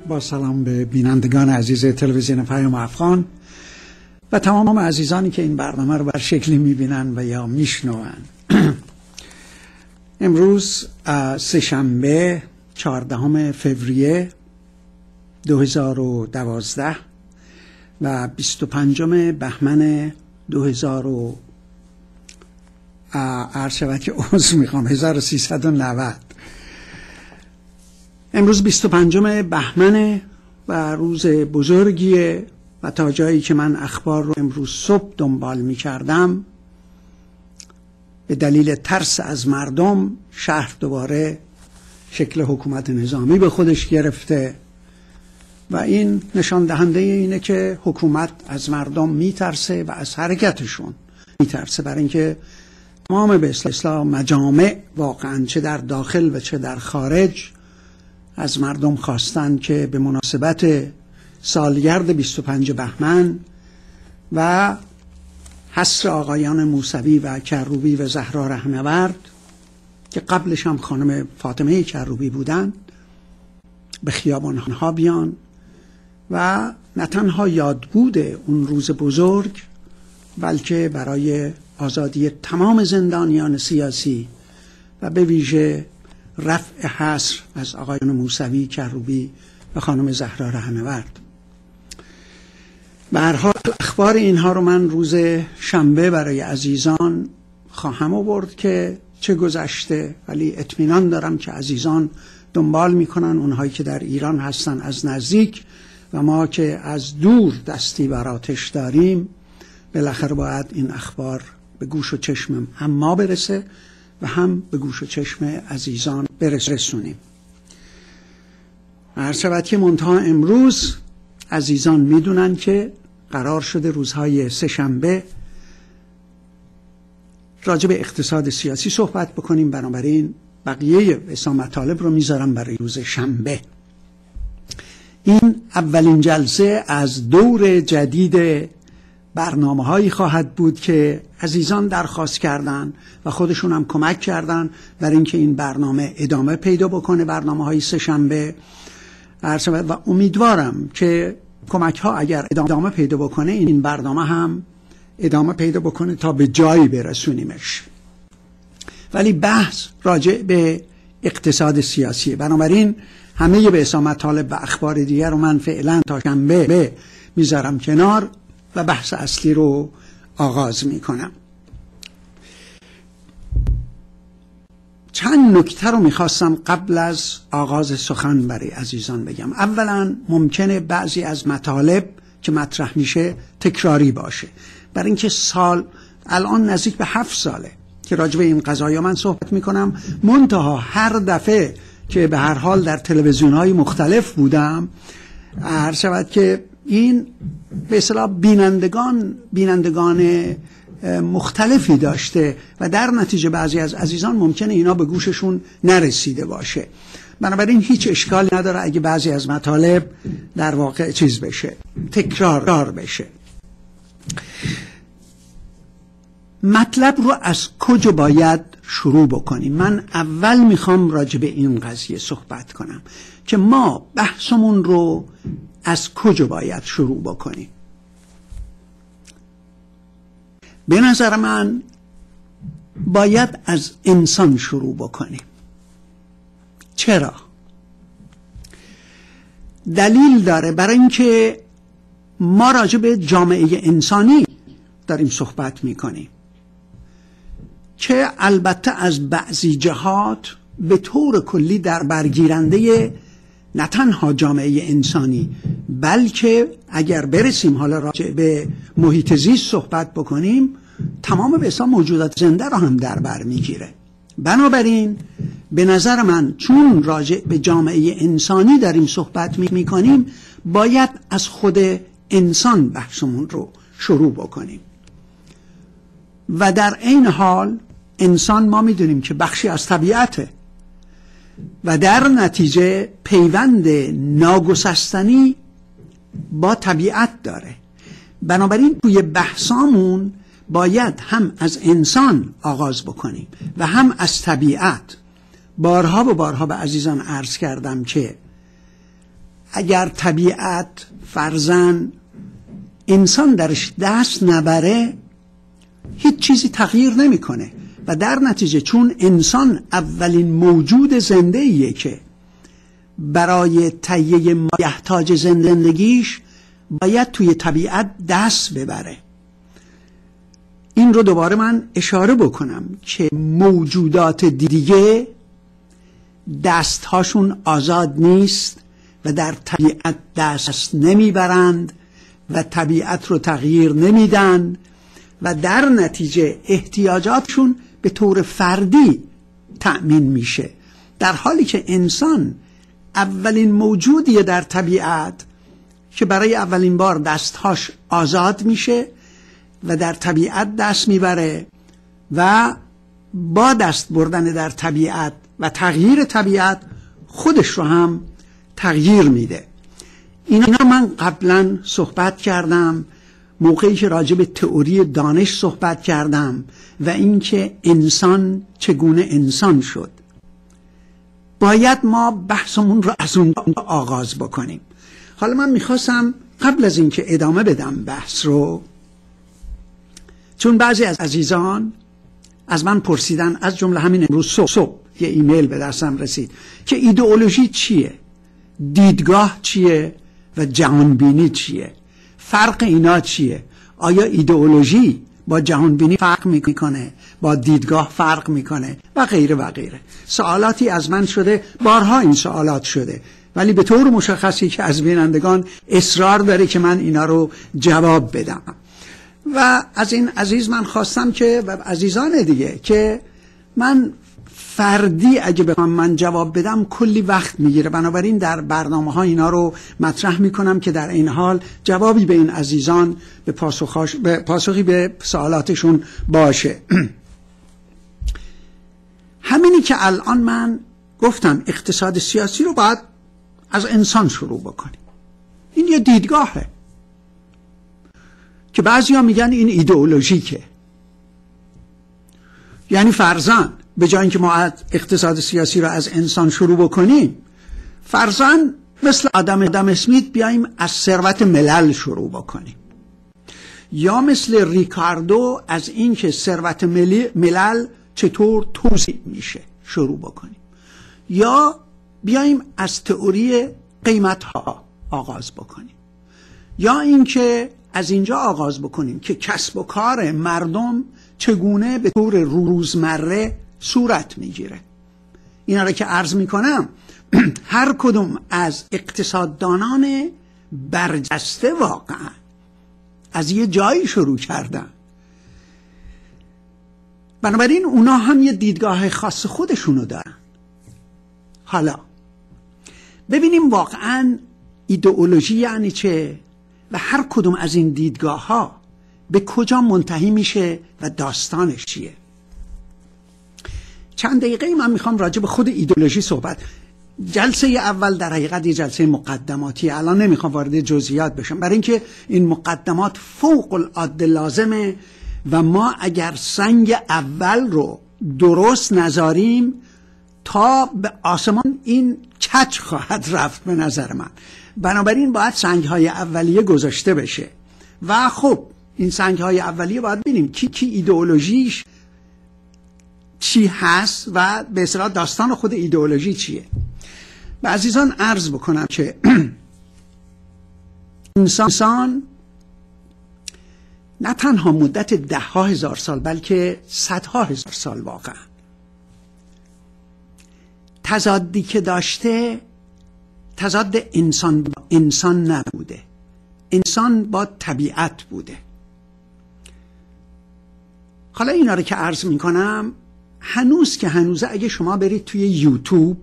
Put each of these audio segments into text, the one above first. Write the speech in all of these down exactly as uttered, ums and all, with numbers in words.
با سلام به بینندگان عزیز تلویزیون پیام افغان و تمام عزیزانی که این برنامه رو بر شکلی میبینن و یا میشنون. امروز سه شنبه چهاردهم فوریه دو هزار و دوازده و بیست و پنجم بهمن دو هزار و عرض شود که عضو میخوام هزار و سیصد و نود. امروز بیست و پنجم بهمن و روز بزرگیه و تا جایی که من اخبار رو امروز صبح دنبال می کردم به دلیل ترس از مردم شهر دوباره شکل حکومت نظامی به خودش گرفته و این نشان دهنده اینه که حکومت از مردم می ترسه و از حرکتشون می ترسه، برای اینکه تمام به اصطلاح مجامع واقعا چه در داخل و چه در خارج از مردم خواستن که به مناسبت سالگرد بیست و پنج بهمن و حصر آقایان موسوی و کروبی و زهرا رهنورد که قبلش هم خانم فاطمه کروبی بودن به خیابانها بیان و نه تنها یادبود اون روز بزرگ بلکه برای آزادی تمام زندانیان سیاسی و به ویژه رفع حصر از آقایان موسوی کروبی و خانم زهرا رهنورد. به هر حال اخبار اینها رو من روز شنبه برای عزیزان خواهم آورد که چه گذشته، ولی اطمینان دارم که عزیزان دنبال میکنن، اونهایی که در ایران هستن از نزدیک و ما که از دور دستی بر آتش داریم بالاخره باید این اخبار به گوش و چشم هم ما برسه و هم به گوش و چشم عزیزان برسونیم. عرض شود که منتها امروز عزیزان میدونن که قرار شده روزهای سه شنبه راجع به اقتصاد سیاسی صحبت بکنیم، بنابراین بقیه اصلا مطالب رو میذارم برای روز شنبه. این اولین جلسه از دور جدید برنامه هایی خواهد بود که عزیزان درخواست کردن و خودشون هم کمک کردن برای اینکه این برنامه ادامه پیدا بکنه، برنامه های سه شنبه. و امیدوارم که کمک ها اگر ادامه پیدا بکنه این برنامه هم ادامه پیدا بکنه تا به جایی برسونیمش. ولی بحث راجع به اقتصاد سیاسی، بنابراین همه به اصلا مطالب و اخبار دیگر رو من فعلا تا شنبه میذارم کنار و بحث اصلی رو آغاز میکنم. چند نکته رو میخواستم قبل از آغاز سخن برای عزیزان بگم. اولا ممکنه بعضی از مطالب که مطرح میشه تکراری باشه، برای اینکه سال الان نزدیک به هفت ساله که راجع به این قضايا من صحبت میکنم، منتها هر دفعه که به هر حال در تلویزیون‌های مختلف بودم عرض شود که این به اصطلاح بینندگان بینندگان مختلفی داشته و در نتیجه بعضی از عزیزان ممکنه اینا به گوششون نرسیده باشه. بنابراین هیچ اشکالی نداره اگه بعضی از مطالب در واقع چیز بشه، تکرار بشه. مطلب رو از کجا باید شروع بکنیم؟ من اول میخوام راجع به این قضیه صحبت کنم که ما بحثمون رو از کجا باید شروع بکنیم. به نظر من باید از انسان شروع بکنیم. چرا؟ دلیل داره، برای اینکه ما راجع به جامعه انسانی داریم صحبت میکنیم که البته از بعضی جهات به طور کلی در برگیرنده نه تنها جامعه انسانی بلکه اگر برسیم حالا راجع به محیط زیست صحبت بکنیم تمام به اصلا موجودات زنده رو هم در بر میگیره. بنابراین به نظر من چون راجع به جامعه انسانی داریم صحبت میکنیم باید از خود انسان بحثمون رو شروع بکنیم و در این حال انسان ما میدونیم که بخشی از طبیعته و در نتیجه پیوند ناگسستنی با طبیعت داره. بنابراین توی بحثامون باید هم از انسان آغاز بکنیم و هم از طبیعت. بارها و بارها به عزیزان عرض کردم که اگر طبیعت فرضاً انسان درش دست نبره هیچ چیزی تغییر نمیکنه و در نتیجه چون انسان اولین موجود زنده ایه که برای تهیه مایحتاج زندگیش باید توی طبیعت دست ببره. این رو دوباره من اشاره بکنم که موجودات دیگه دستهاشون آزاد نیست و در طبیعت دست نمیبرند و طبیعت رو تغییر نمیدن و در نتیجه احتیاجاتشون به طور فردی تأمین میشه، در حالی که انسان اولین موجودیه در طبیعت که برای اولین بار دستهاش آزاد میشه و در طبیعت دست میبره و با دست بردن در طبیعت و تغییر طبیعت خودش رو هم تغییر میده. اینا من قبلا صحبت کردم موقعی که راجع به تئوری دانش صحبت کردم و اینکه انسان چگونه انسان شد. باید ما بحثمون رو از اون آغاز بکنیم. حالا من میخواستم قبل از اینکه ادامه بدم بحث رو، چون بعضی از عزیزان از من پرسیدن، از جمله همین امروز صبح, صبح یه ایمیل به دستم رسید که ایدئولوژی چیه، دیدگاه چیه و جهانبینی چیه، فرق اینا چیه، آیا ایدئولوژی با جهانبینی فرق میکنه، با دیدگاه فرق میکنه و غیره و غیره. سوالاتی از من شده، بارها این سوالات شده، ولی به طور مشخصی که از بینندگان اصرار داره که من اینا رو جواب بدم و از این عزیز من خواستم که و عزیزان دیگه که من فردی اگه بخوام من جواب بدم کلی وقت میگیره، بنابراین در برنامه ها اینا رو مطرح میکنم که در این حال جوابی به این عزیزان به پاسخاش به پاسخی به سوالاتشون باشه. همینی که الان من گفتم اقتصاد سیاسی رو باید از انسان شروع بکنیم. این یه دیدگاهه که بعضیا میگن این ایدئولوژیکه، یعنی فرضاً به جای اینکه ما اقتصاد سیاسی رو از انسان شروع بکنیم، فرضاً مثل آدم آدم اسمیت بیایم از ثروت ملل شروع بکنیم، یا مثل ریکاردو از اینکه ثروت ملل چطور توزیع میشه شروع بکنیم، یا بیایم از تئوری قیمت ها آغاز بکنیم، یا اینکه از اینجا آغاز بکنیم که کسب و کار مردم چگونه به طور روزمره صورت میگیره. اینا را که عرض میکنم هر کدوم از اقتصاددانان برجسته واقعا از یه جایی شروع کردن، بنابراین اونا هم یه دیدگاه خاص خودشونو دارن. حالا ببینیم واقعا ایدئولوژی یعنی چه و هر کدوم از این دیدگاه ها به کجا منتهی میشه و داستانش چیه. چند دقیقه من میخوام راجع به خود ایدئولوژی صحبت. جلسه اول در حقیقت یه جلسه مقدماتی، الان نمیخوام وارد جزئیات بشم برای اینکه این مقدمات فوق العاده لازمه و ما اگر سنگ اول رو درست نذاریم تا به آسمان این کج خواهد رفت به نظر من. بنابراین باید سنگ‌های اولیه گذاشته بشه و خب این سنگ‌های اولیه باید ببینیم کی کی ایدئولوژیش چی هست و به اصطلاح داستان خود ایدئولوژی چیه. به عزیزان عرض بکنم که انسان نه تنها مدت ده ها هزار سال بلکه صدها هزار سال واقعا تضادی که داشته تضاد انسان با انسان نبوده، انسان با طبیعت بوده. حالا اینا رو که عرض میکنم هنوز که هنوزه اگه شما برید توی یوتیوب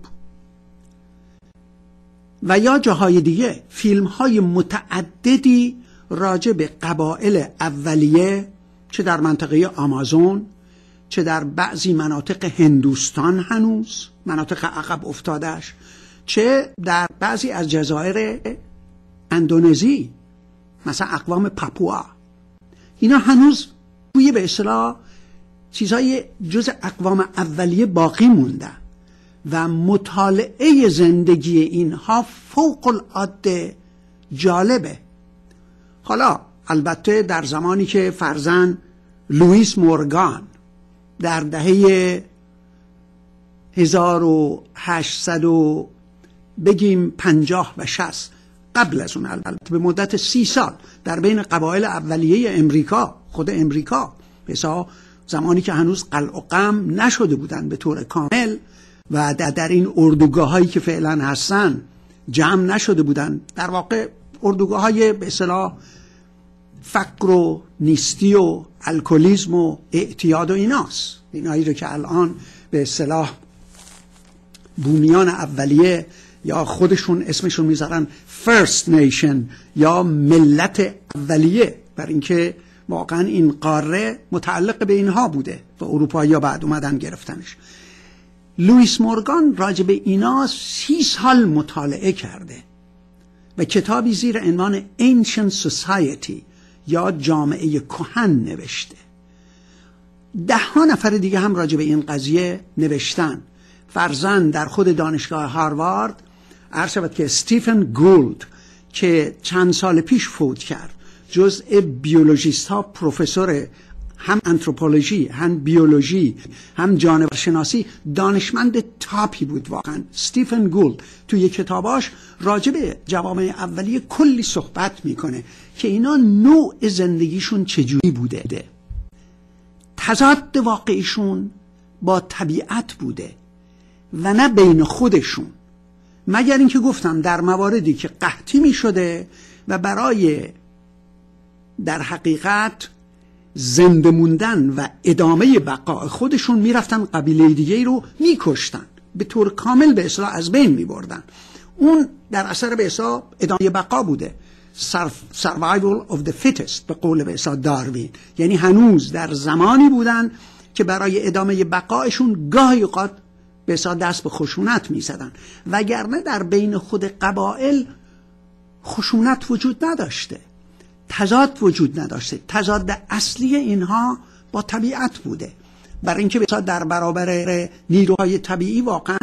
و یا جاهای دیگه فیلم های متعددی راجع به قبایل اولیه، چه در منطقه آمازون چه در بعضی مناطق هندوستان، هنوز مناطق عقب افتادش، چه در بعضی از جزایر اندونزی مثلا اقوام پاپوا، اینا هنوز توی به اصطلاح چیزای جز اقوام اولیه باقی موندن و مطالعه زندگی اینها فوق العاده جالبه. حالا البته در زمانی که فرزند لوئیس مورگان در دهه هزار و هشتصد و بگیم پنجاه و شصت، قبل از اون البته به مدت سی سال در بین قبایل اولیه امریکا، خود امریکا، مثلا زمانی که هنوز قلع و قم نشده بودن به طور کامل و در این اردوگاه هایی که فعلا هستن جمع نشده بودن، در واقع اردوگاه های به اصطلاح فقر و نیستی و الکلیسم و اعتیاد و ایناست، اینایی رو که الان به اصطلاح بومیان اولیه یا خودشون اسمشون میذارن First Nation یا ملت اولیه، بر اینکه واقعا این قاره متعلق به اینها بوده و اروپایی ها بعد اومدن گرفتنش. لوئیس مورگان راجع به اینا سی سال مطالعه کرده و کتابی زیر عنوان Ancient Society یا جامعه کهن نوشته. ده ها نفر دیگه هم راجع به این قضیه نوشتن. فرزند در خود دانشگاه هاروارد عرض شود که استیفن گولد که چند سال پیش فوت کرد، جزء بیولوژیست ها، پروفسور هم انتروپولوژی هم بیولوژی هم جانورشناسی، دانشمند تاپی بود واقعا. استیفن گولد توی کتاباش راجع به جوامع اولیه کلی صحبت میکنه که اینا نوع زندگیشون چجوری بوده، تضاد واقعیشون با طبیعت بوده و نه بین خودشون، مگر اینکه گفتم در مواردی که قحطی می شده و برای در حقیقت زنده موندن و ادامه بقای خودشون میرفتن قبیله دیگه رو میکشتن، به طور کامل به اصطلاح از بین میبردن. اون در اثر به اصطلاح ادامه بقا بوده، survival of the fittest به قول به اصطلاح داروین، یعنی هنوز در زمانی بودن که برای ادامه بقایشون گاهی اوقات به اصطلاح دست به خشونت میزدن، وگرنه در بین خود قبایل خشونت وجود نداشته، تضاد وجود نداشته. تضاد اصلی اینها با طبیعت بوده، برای اینکه در برابر نیروهای طبیعی واقعا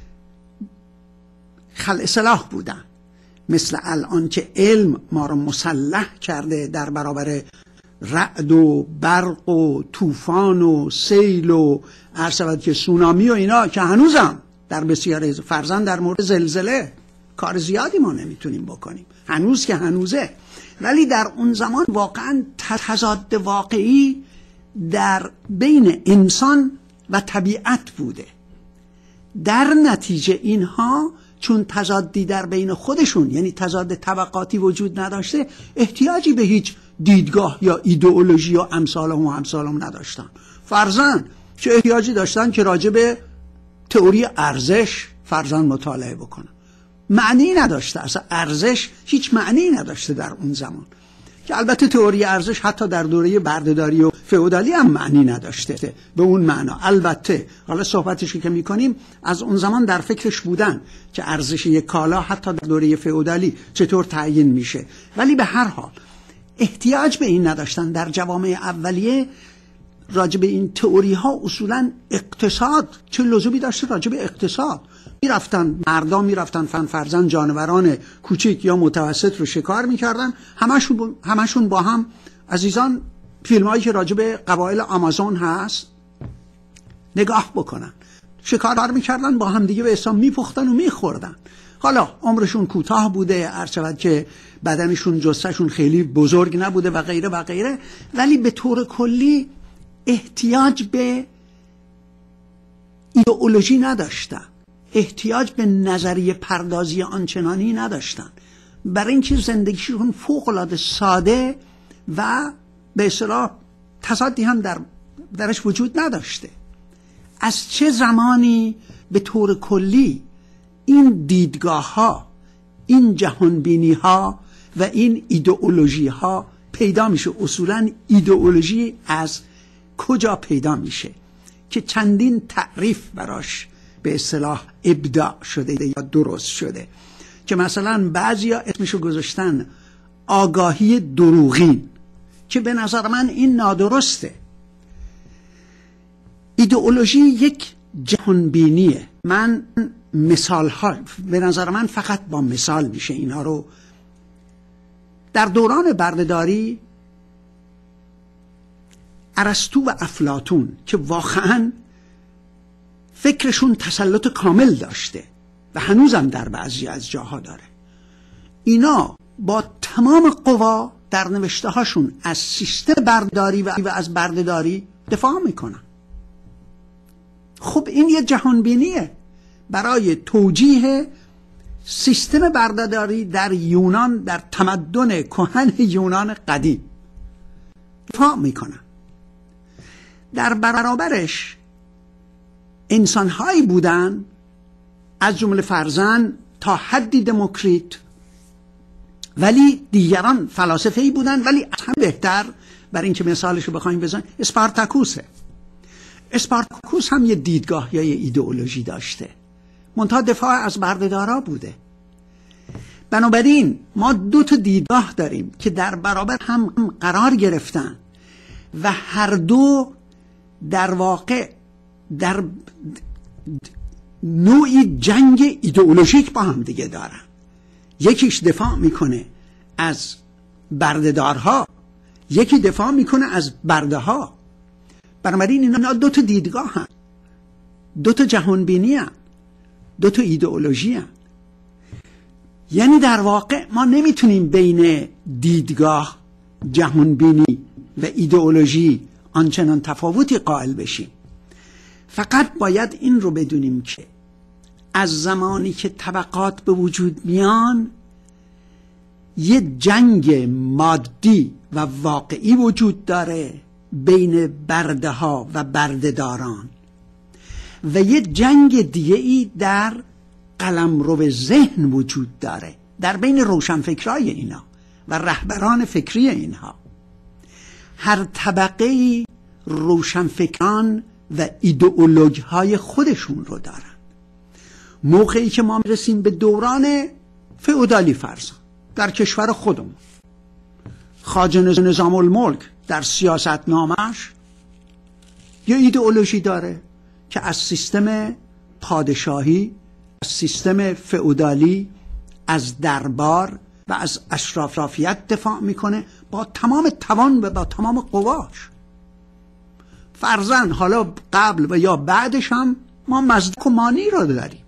خلع سلاح بودن، مثل الان که علم ما رو مسلح کرده در برابر رعد و برق و طوفان و سیل و عرض شود که سونامی و اینا که هنوزم در بسیاری فرزند در مورد زلزله کار زیادی ما نمیتونیم بکنیم، هنوز که هنوزه. ولی در اون زمان واقعا تضاد واقعی در بین انسان و طبیعت بوده. در نتیجه اینها چون تضادی در بین خودشون، یعنی تضاد طبقاتی وجود نداشته، احتیاجی به هیچ دیدگاه یا ایدئولوژی یا امثالهم و امثالهم نداشتن. فرزند چه احتیاجی داشتن که راجع به تئوری ارزش فرزند مطالعه بکنن؟ معنی نداشته، اصلا ارزش هیچ معنی نداشته در اون زمان، که البته تئوری ارزش حتی در دوره بردهداری و فئودالی هم معنی نداشته به اون معنا. البته حالا صحبتش که میکنیم از اون زمان در فکرش بودن که ارزش یک کالا حتی در دوره فئودالی چطور تعیین میشه، ولی به هر حال احتیاج به این نداشتن. در جوامع اولیه راجب این تئوری ها اصولا اقتصاد چه لزومی داشته؟ راجب اقتصاد میرفتن مردم، میرفتن فن فرزند جانوران کوچیک یا متوسط رو شکار میکردن، همشون همشون با هم. عزیزان فیلم هایی که راجب قبایل آمازون هست نگاه بکنن، شکار میکردن با هم دیگه، به اسلام میپختن و میخوردن. حالا عمرشون کوتاه بوده، عرض شود که بدنشون جثهشون خیلی بزرگ نبوده و غیره و غیره، ولی به طور کلی احتیاج به ایدئولوژی نداشتن، احتیاج به نظریه پردازی آنچنانی نداشتن، برای اینکه زندگیشون فوق العاده ساده و به اصطلاح تضادی هم در درش وجود نداشته. از چه زمانی به طور کلی این دیدگاه ها، این جهانبینی ها و این ایدئولوژی ها پیدا میشه؟ اصولا ایدئولوژی از کجا پیدا میشه که چندین تعریف براش به اصطلاح ابداع شده یا درست شده، که مثلا بعضیا اسمشو گذاشتن آگاهی دروغین، که به نظر من این نادرسته. ایدئولوژی یک جهانبینیه. من مثال ها به نظر من فقط با مثال میشه اینا رو. در دوران بردهداری ارسطو و افلاطون که واقعا فکرشون تسلط کامل داشته و هنوزم در بعضی از جاها داره، اینا با تمام قوا در نوشته هاشون از سیستم بردهداری و از بردهداری دفاع میکنن. خب این یه جهانبینیه برای توجیه سیستم بردهداری در یونان، در تمدن کهن یونان قدیم دفاع میکنن. در برابرش انسانهایی بودن از جمله فرزن تا حدی دموکریت، ولی دیگران فلاسفه‌ای بودن، ولی از هم بهتر برای اینکه مثالشو بخوایم بزنیم اسپارتاکوسه. اسپارتاکوس هم یه دیدگاه یا یه ایدئولوژی داشته، منتها دفاع از بردهدارا بوده. بنابراین ما دو تا دیدگاه داریم که در برابر هم قرار گرفتن و هر دو در واقع در نوعی جنگ ایدئولوژیک با هم دیگه دارن. یکیش دفاع میکنه از بردهدارها، یکی دفاع میکنه از برده ها. بنابراین اینا دو تا دیدگاه هست، دو تا جهانبینی هست، دو تا ایدئولوژی هست. یعنی در واقع ما نمیتونیم بین دیدگاه، جهانبینی و ایدئولوژی آنچنان تفاوتی قائل بشیم. فقط باید این رو بدونیم که از زمانی که طبقات به وجود میان یه جنگ مادی و واقعی وجود داره بین برده ها و بردهداران و یه جنگ دیگه ای در قلمرو ذهن وجود داره در بین روشنفکرای اینا و رهبران فکری اینها. هر طبقه روشنفکران و ایدئولوژی های خودشون رو دارن. موقعی که ما میرسیم به دوران فئودالی فرضاً در کشور خودمون، خواجه نظام الملک در سیاست نامش یه ایدئولوژی داره که از سیستم پادشاهی، از سیستم فئودالی، از دربار و از اشرافیت دفاع میکنه با تمام توان و با تمام قواش. فرضاً حالا قبل و یا بعدش هم ما مزدک و مانی رو داریم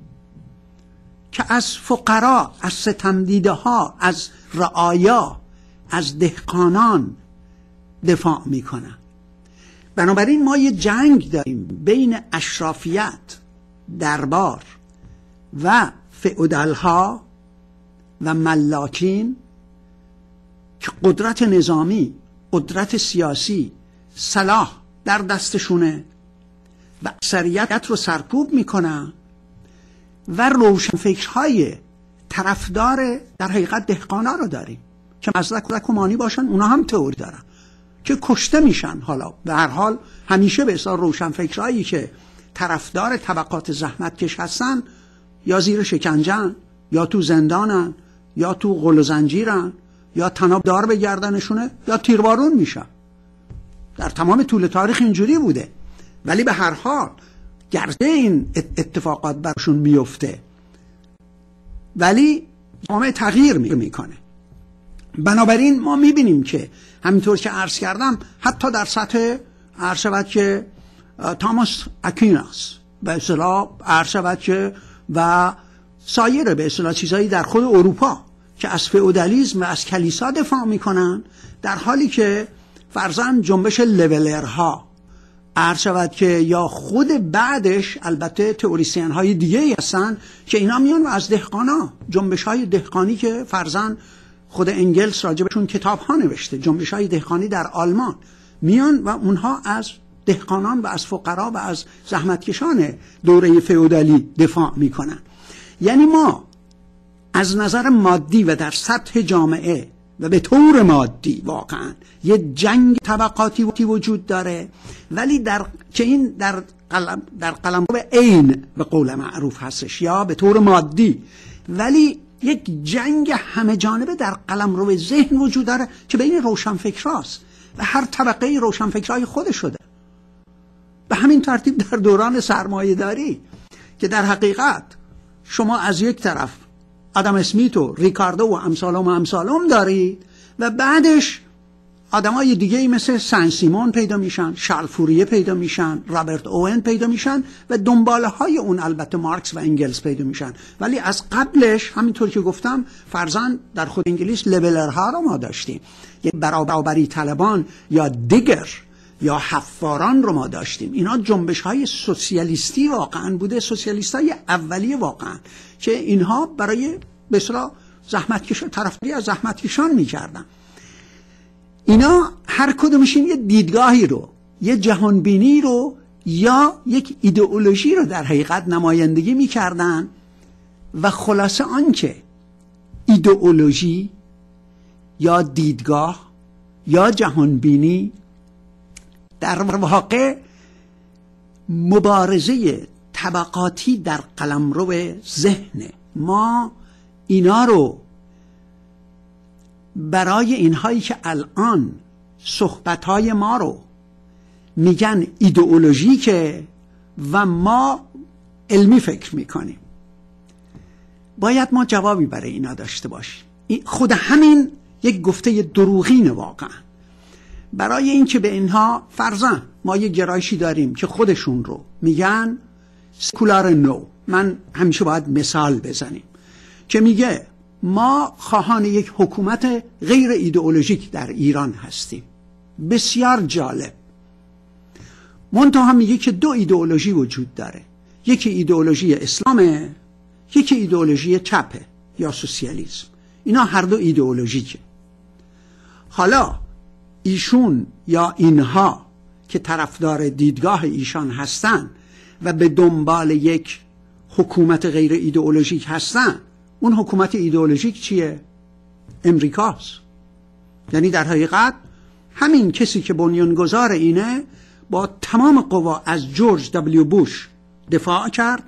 که از فقرا، از ستمدیده ها، از رعایا، از دهقانان دفاع میکنن. بنابراین ما یه جنگ داریم بین اشرافیت، دربار و فئودال ها و ملاکین که قدرت نظامی، قدرت سیاسی، سلاح در دستشونه و اکثریت رو سرکوب میکنن و روشنفکرهای طرفدار در حقیقت دهقانا رو داریم که مزدک و مانی باشن. اونا هم تئوری دارن که کشته میشن. حالا به هر حال همیشه به حساب روشنفکرهایی که طرفدار طبقات زحمتکش هستن یا زیر شکنجه‌ن یا تو زندانن یا تو غل و زنجیرن یا طناب دار به گردنشونه یا تیربارون میشن. در تمام طول تاریخ اینجوری بوده، ولی به هر حال گرچه این اتفاقات برشون میفته ولی جامعه تغییر میکنه. بنابراین ما میبینیم که همینطور که عرض کردم حتی در سطح عرض شود که تاماس اکویناس به اصطلاح عرض شود که و سایر به اصطلاح چیزایی در خود اروپا که از فئودالیسم و از کلیسا دفاع میکنن، در حالی که فرضاً جنبش لولرها عرض شود که یا خود بعدش البته تئوریسین های دیگه هستن که اینا میان و از دهقانا، جنبش های دهقانی که فرضاً خود انگلس راجبشون کتاب ها نوشته، جنبش های دهقانی در آلمان، میان و اونها از دهقانان و از فقرا و از زحمتکشان دوره فئودالی دفاع میکنن. یعنی ما از نظر مادی و در سطح جامعه و به طور مادی واقعا یه جنگ طبقاتی وجود داره، ولی در که این در قلم در قلمرو عین به قول معروف هستش یا به طور مادی، ولی یک جنگ همه جانبه در قلمرو ذهن وجود داره که بین روشنفکراست و هر طبقه روشنفکرای خودش شده. به همین ترتیب در دوران سرمایه‌داری که در حقیقت شما از یک طرف آدم اسمیت و ریکاردو و امثالهم و امثالهم دارید و بعدش آدمای دیگه ای مثل سن سیمون پیدا میشن، شارل فوریه پیدا میشن، رابرت اوون پیدا میشن و دنباله های اون البته مارکس و انگلز پیدا میشن. ولی از قبلش همینطور که گفتم فرضاً در خود انگلیس لبلرها رو ما داشتیم، یک برابری طلبان یا دیگر یا حفاران رو ما داشتیم. اینا جنبش های سوسیالیستی واقعا بوده، سوسیالیست های اولیه واقعا، که اینها برای به اصطلاح زحمتکشان، طرفداری از زحمتکشان میکردن. اینا هر کدومشون یه دیدگاهی رو، یه جهانبینی رو یا یک ایدئولوژی رو در حقیقت نمایندگی میکردن و خلاصه آنچه ایدئولوژی یا دیدگاه یا جهانبینی در واقع مبارزه طبقاتی در قلمرو ذهن ما، اینا رو برای اینهایی که الان صحبتهای ما رو میگن ایدئولوژیکه و ما علمی فکر میکنیم، باید ما جوابی برای اینا داشته باشیم. خود همین یک گفته دروغینه واقعا. برای اینکه به اینها فرضاً ما یک گرایشی داریم که خودشون رو میگن سکولار نو، من همیشه باید مثال بزنیم که میگه ما خواهان یک حکومت غیر ایدئولوژیک در ایران هستیم. بسیار جالب. منتها میگه که دو ایدئولوژی وجود داره، یکی ایدئولوژی اسلامه، یکی ایدئولوژی چپه یا سوسیالیسم. اینا هر دو ایدئولوژیکه. حالا ایشون یا اینها که طرفدار دیدگاه ایشان هستن و به دنبال یک حکومت غیر ایدئولوژیک هستن، اون حکومت ایدئولوژیک چیه؟ امریکاست. یعنی در حقیقت همین کسی که بنیانگذار اینه با تمام قوا از جورج دبلیو بوش دفاع کرد،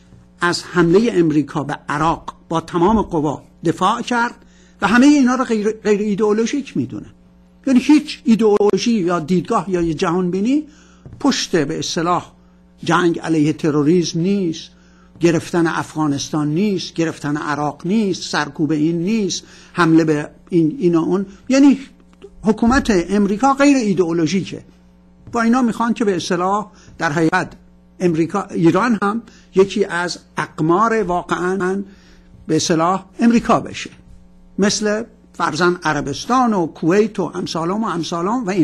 از حمله امریکا به عراق با تمام قوا دفاع کرد و همه اینا رو غیر, غیر ایدئولوژیک میدونه. یعنی هیچ ایدئولوژی یا دیدگاه یا جهانبینی پشت به اصطلاح جنگ علیه تروریسم نیست، گرفتن افغانستان نیست، گرفتن عراق نیست، سرکوب این نیست، حمله به این اینا اون. یعنی حکومت امریکا غیر ایدئولوژیکه. با اینا میخوان که به اصطلاح در حقیقت امریکا، ایران هم یکی از اقمار واقعا به اصطلاح امریکا بشه، مثل فرضاً عربستان و کویت و امثالهم و امثالهم و این.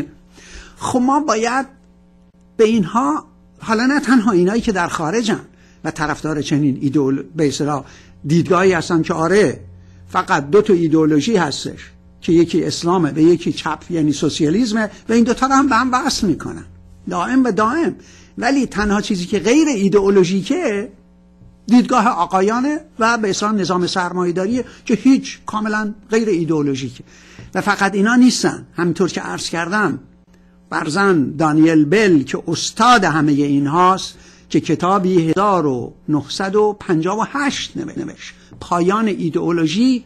خب ما باید به اینها، حالا نه تنها اینایی که در خارجن و طرفدار چنین ایدئول به اصطلاح دیدگاهی هستن که آره فقط دو تا ایدئولوژی هستش که یکی اسلامه و یکی چپ یعنی سوسیالیسمه و این دوتا رو هم به هم وصل میکنن دائم به دائم، ولی تنها چیزی که غیر ایدئولوژیکه دیدگاه آقایانه و به اصطلاح نظام سرمایه‌داریه که هیچ، کاملا غیر ایدئولوژیکه. و فقط اینا نیستن، همینطور که عرض کردم برزن دانیل بل که استاد همه این هاست که کتابی هزار و نهصد و پنجاه و هشت نوشت، پایان ایدئولوژی.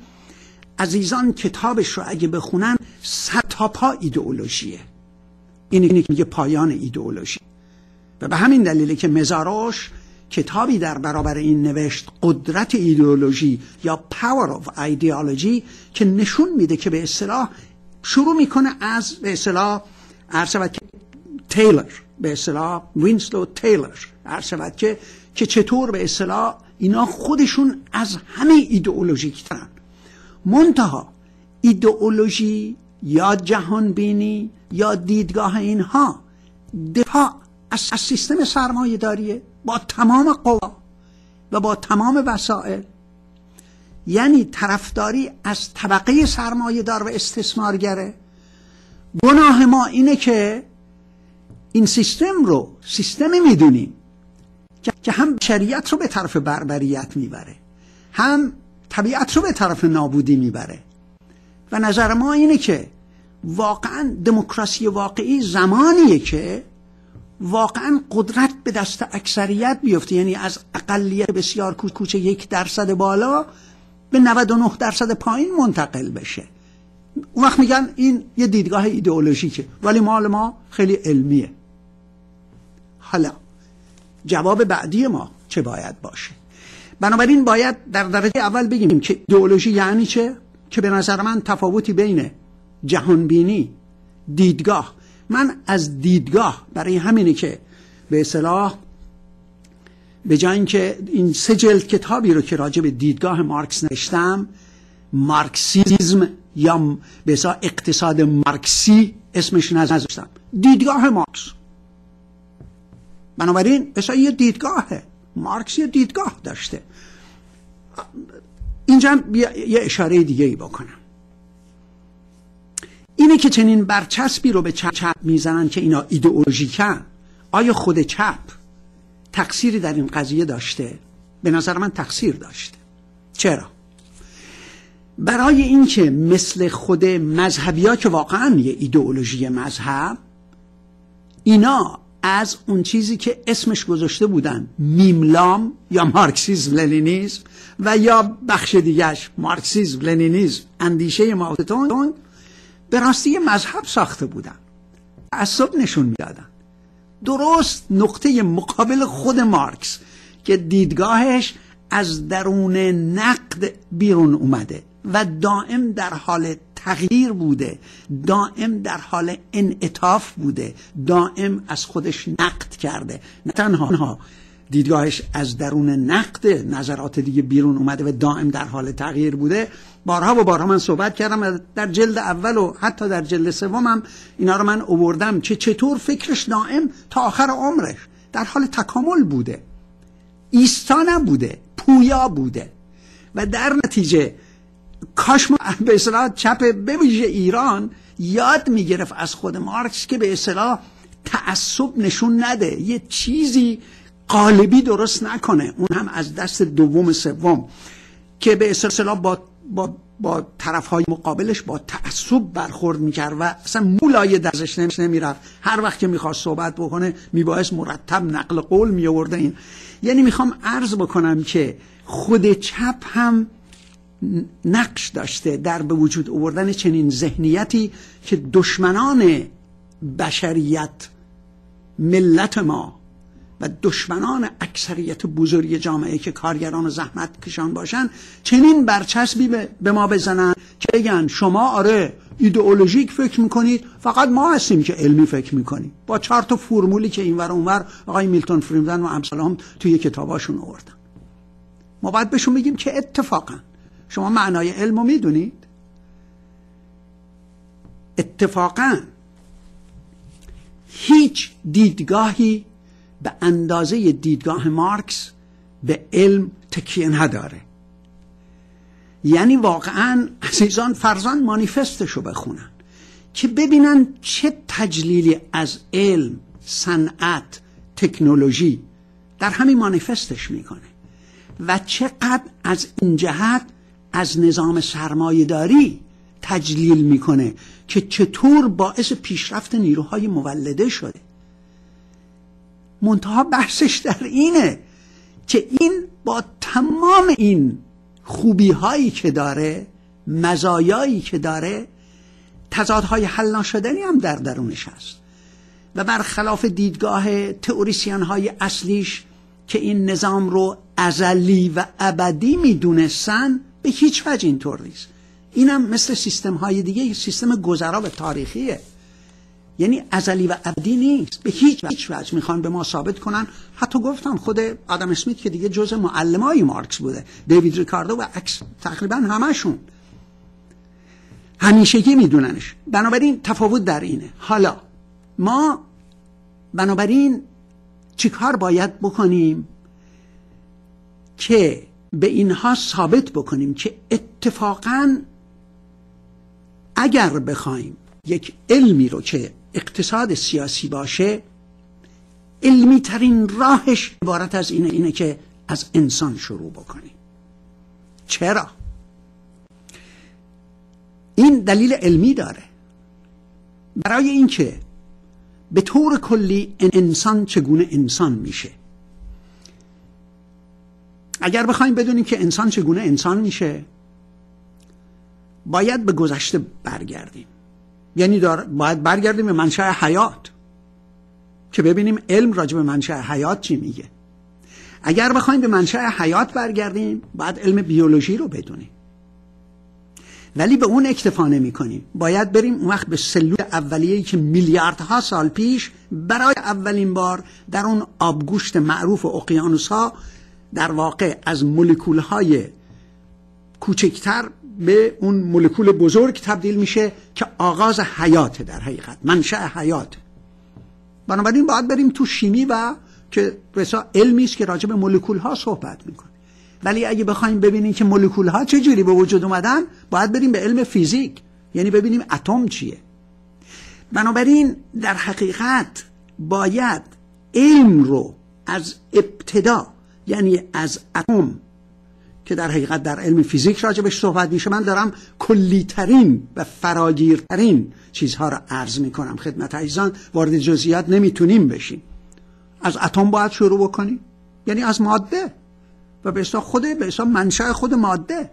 عزیزان کتابش رو اگه بخونن صد تا پا ایدئولوژیه. اینی که میگه پایان ایدئولوژی. و به همین دلیله که مزاروش کتابی در برابر این نوشت، قدرت ایدئولوژی یا Power of Ideology، که نشون میده که به اصطلاح شروع میکنه از به اصطلاح عرض شود که تیلر، به اصطلاح وینسلو تیلر عرض شود که که چطور به اصطلاح اینا خودشون از همه ایدئولوژیک ترن. منتها ایدئولوژی یا جهانبینی یا دیدگاه اینها دفاع از سیستم سرمایه داریه با تمام قوا و با تمام وسائل. یعنی طرفداری از طبقه سرمایه دار و استثمارگره. گناه ما اینه که این سیستم رو سیستمی میدونیم که هم بشریت رو به طرف بربریت میبره، هم طبیعت رو به طرف نابودی میبره. و نظر ما اینه که واقعا دموکراسی واقعی زمانیه که واقعا قدرت به دست اکثریت بیفته، یعنی از اقلیت بسیار کوچک یک درصد بالا به نود و نه درصد پایین منتقل بشه. اون وقت میگن این یه دیدگاه ایدئولوژیکه، ولی مال ما خیلی علمیه. حالا جواب بعدی ما چه باید باشه؟ بنابراین باید در درجه اول بگیم که ایدئولوژی یعنی چه؟ که به نظر من تفاوتی بین جهانبینی، دیدگاه، من از دیدگاه برای همینه که به اصطلاح به جای اینکه این سه جلد کتابی رو که راجع به دیدگاه مارکس نوشتم، مارکسیسم یا به اصطلاح اقتصاد مارکسی اسمش نذاشتم، دیدگاه مارکس. بنابراین اصلا یه دیدگاهه، مارکس یه دیدگاه داشته. اینجا یه اشاره دیگه ای بکنم، اینه که چنین برچسبی رو به چپ چپ میزنن که اینا ایدئولوژیکن. آیا خود چپ تقصیری در این قضیه داشته؟ به نظر من تقصیر داشته. چرا؟ برای اینکه مثل خود مذهبی ها که واقعا یه ایدئولوژی مذهب، اینا از اون چیزی که اسمش گذاشته بودن میملام یا مارکسیسم لنینیسم و یا بخش دیگهش مارکسیسم لنینیسم اندیشه مائو زedong به راستی مذهب ساخته بودن، تعصب نشون میدادن. درست نقطه مقابل خود مارکس که دیدگاهش از درون نقد بیرون اومده و دائم در حال تغییر بوده، دائم در حال انعطاف بوده، دائم از خودش نقد کرده. نه تنها دیدگاهش از درون نقد نظرات دیگه بیرون اومده و دائم در حال تغییر بوده. بارها و بارها من صحبت کردم در جلد اول و حتی در جلد سومم اینا رو من آوردم که چطور فکرش دائم تا آخر عمرش در حال تکامل بوده، ایستا نبوده، پویا بوده. و در نتیجه کاش ما به اصطلاح چپ به ویژه ایران یاد میگرفت از خود مارکس که به اصطلاح تعصب نشون نده، یه چیزی قالبی درست نکنه، اون هم از دست دوم سوم، که به اصطلاح با با با طرفهای مقابلش با تعصب برخورد میکرد و اصلا مولای دستش نمیرفت. هر وقت که میخواست صحبت بکنه میبایست مرتب نقل قول میآورده. این یعنی میخوام عرض بکنم که خود چپ هم نقش داشته در به وجود آوردن چنین ذهنیتی که دشمنان بشریت، ملت ما و دشمنان اکثریت بزرگ جامعه که کارگران و زحمت کشان باشن چنین برچسبی به ما بزنن که بگن شما آره ایدئولوژیک فکر میکنید، فقط ما هستیم که علمی فکر میکنیم، با چهار تا فرمولی که اینور اونور آقای میلتون فریدمن و امثالهم توی کتاباشون آوردن. ما باید بهشون بگیم که اتفاقا شما معنای علم رو میدونید؟ اتفاقا هیچ دیدگاهی به اندازه دیدگاه مارکس به علم تکیه نداره. یعنی واقعا عزیزان فرزان مانیفستشو بخونن که ببینن چه تجلیلی از علم، صنعت، تکنولوژی در همین مانیفستش میکنه و چقدر از این جهت از نظام سرمایه‌داری تجلیل میکنه که چطور باعث پیشرفت نیروهای مولده شده. منتها بحثش در اینه که این با تمام این خوبی هایی که داره، مزایایی که داره، تضادهای حل ناشدنی هم در درونش هست و برخلاف دیدگاه تئوریسین های اصلیش که این نظام رو ازلی و ابدی میدونستن، به هیچ وجه اینطور نیست. اینم مثل سیستم های دیگه سیستم گذرا به تاریخیه، یعنی ازلی و ابدی نیست به هیچ هیچ وجه. میخوان به ما ثابت کنن، حتی گفتم خود آدم اسمیت که دیگه جزء معلمای مارکس بوده، دیوید ریکاردو و اکس تقریبا همشون همیشگی میدوننش. بنابراین تفاوت در اینه. حالا ما بنابراین چیکار باید بکنیم که به اینها ثابت بکنیم که اتفاقاً اگر بخوایم یک علمی رو که اقتصاد سیاسی باشه، علمی ترین راهش عبارت از اینه اینه که از انسان شروع بکنیم. چرا؟ این دلیل علمی داره. برای اینکه به طور کلی انسان چگونه انسان میشه. اگر بخوایم بدونیم که انسان چگونه انسان میشه، باید به گذشته برگردیم. یعنی باید برگردیم به منشأ حیات. که ببینیم علم راجع به منشأ حیات چی میگه. اگر بخوایم به منشأ حیات برگردیم باید علم بیولوژی رو بدونیم، ولی به اون اکتفا نمی کنیم. باید بریم اون وقت به سلول اولیه‌ای که میلیاردها سال پیش برای اولین بار در اون آبگوشت معروف اقیانوس‌ها در واقع از مولکول‌های کوچکتر به اون مولکول بزرگ تبدیل میشه که آغاز حیات، در حقیقت منشأ حیات. بنابراین باید بریم تو شیمی و که بسیار علمی است که راجع به مولکول‌ها صحبت میکنه. ولی اگه بخوایم ببینیم که مولکول‌ها چجوری به وجود اومدن، باید بریم به علم فیزیک، یعنی ببینیم اتم چیه. بنابراین در حقیقت باید علم رو از ابتدا، یعنی از اتم که در حقیقت در علم فیزیک راجبش صحبت میشه، من دارم کلی‌ترین و فراگیرترین چیزها رو عرض میکنم خدمت عزیزان، وارد جزئیات نمیتونیم بشیم. از اتم باید شروع بکنیم، یعنی از ماده و به اصطلاح خود به اصطلاح منشأ خود ماده،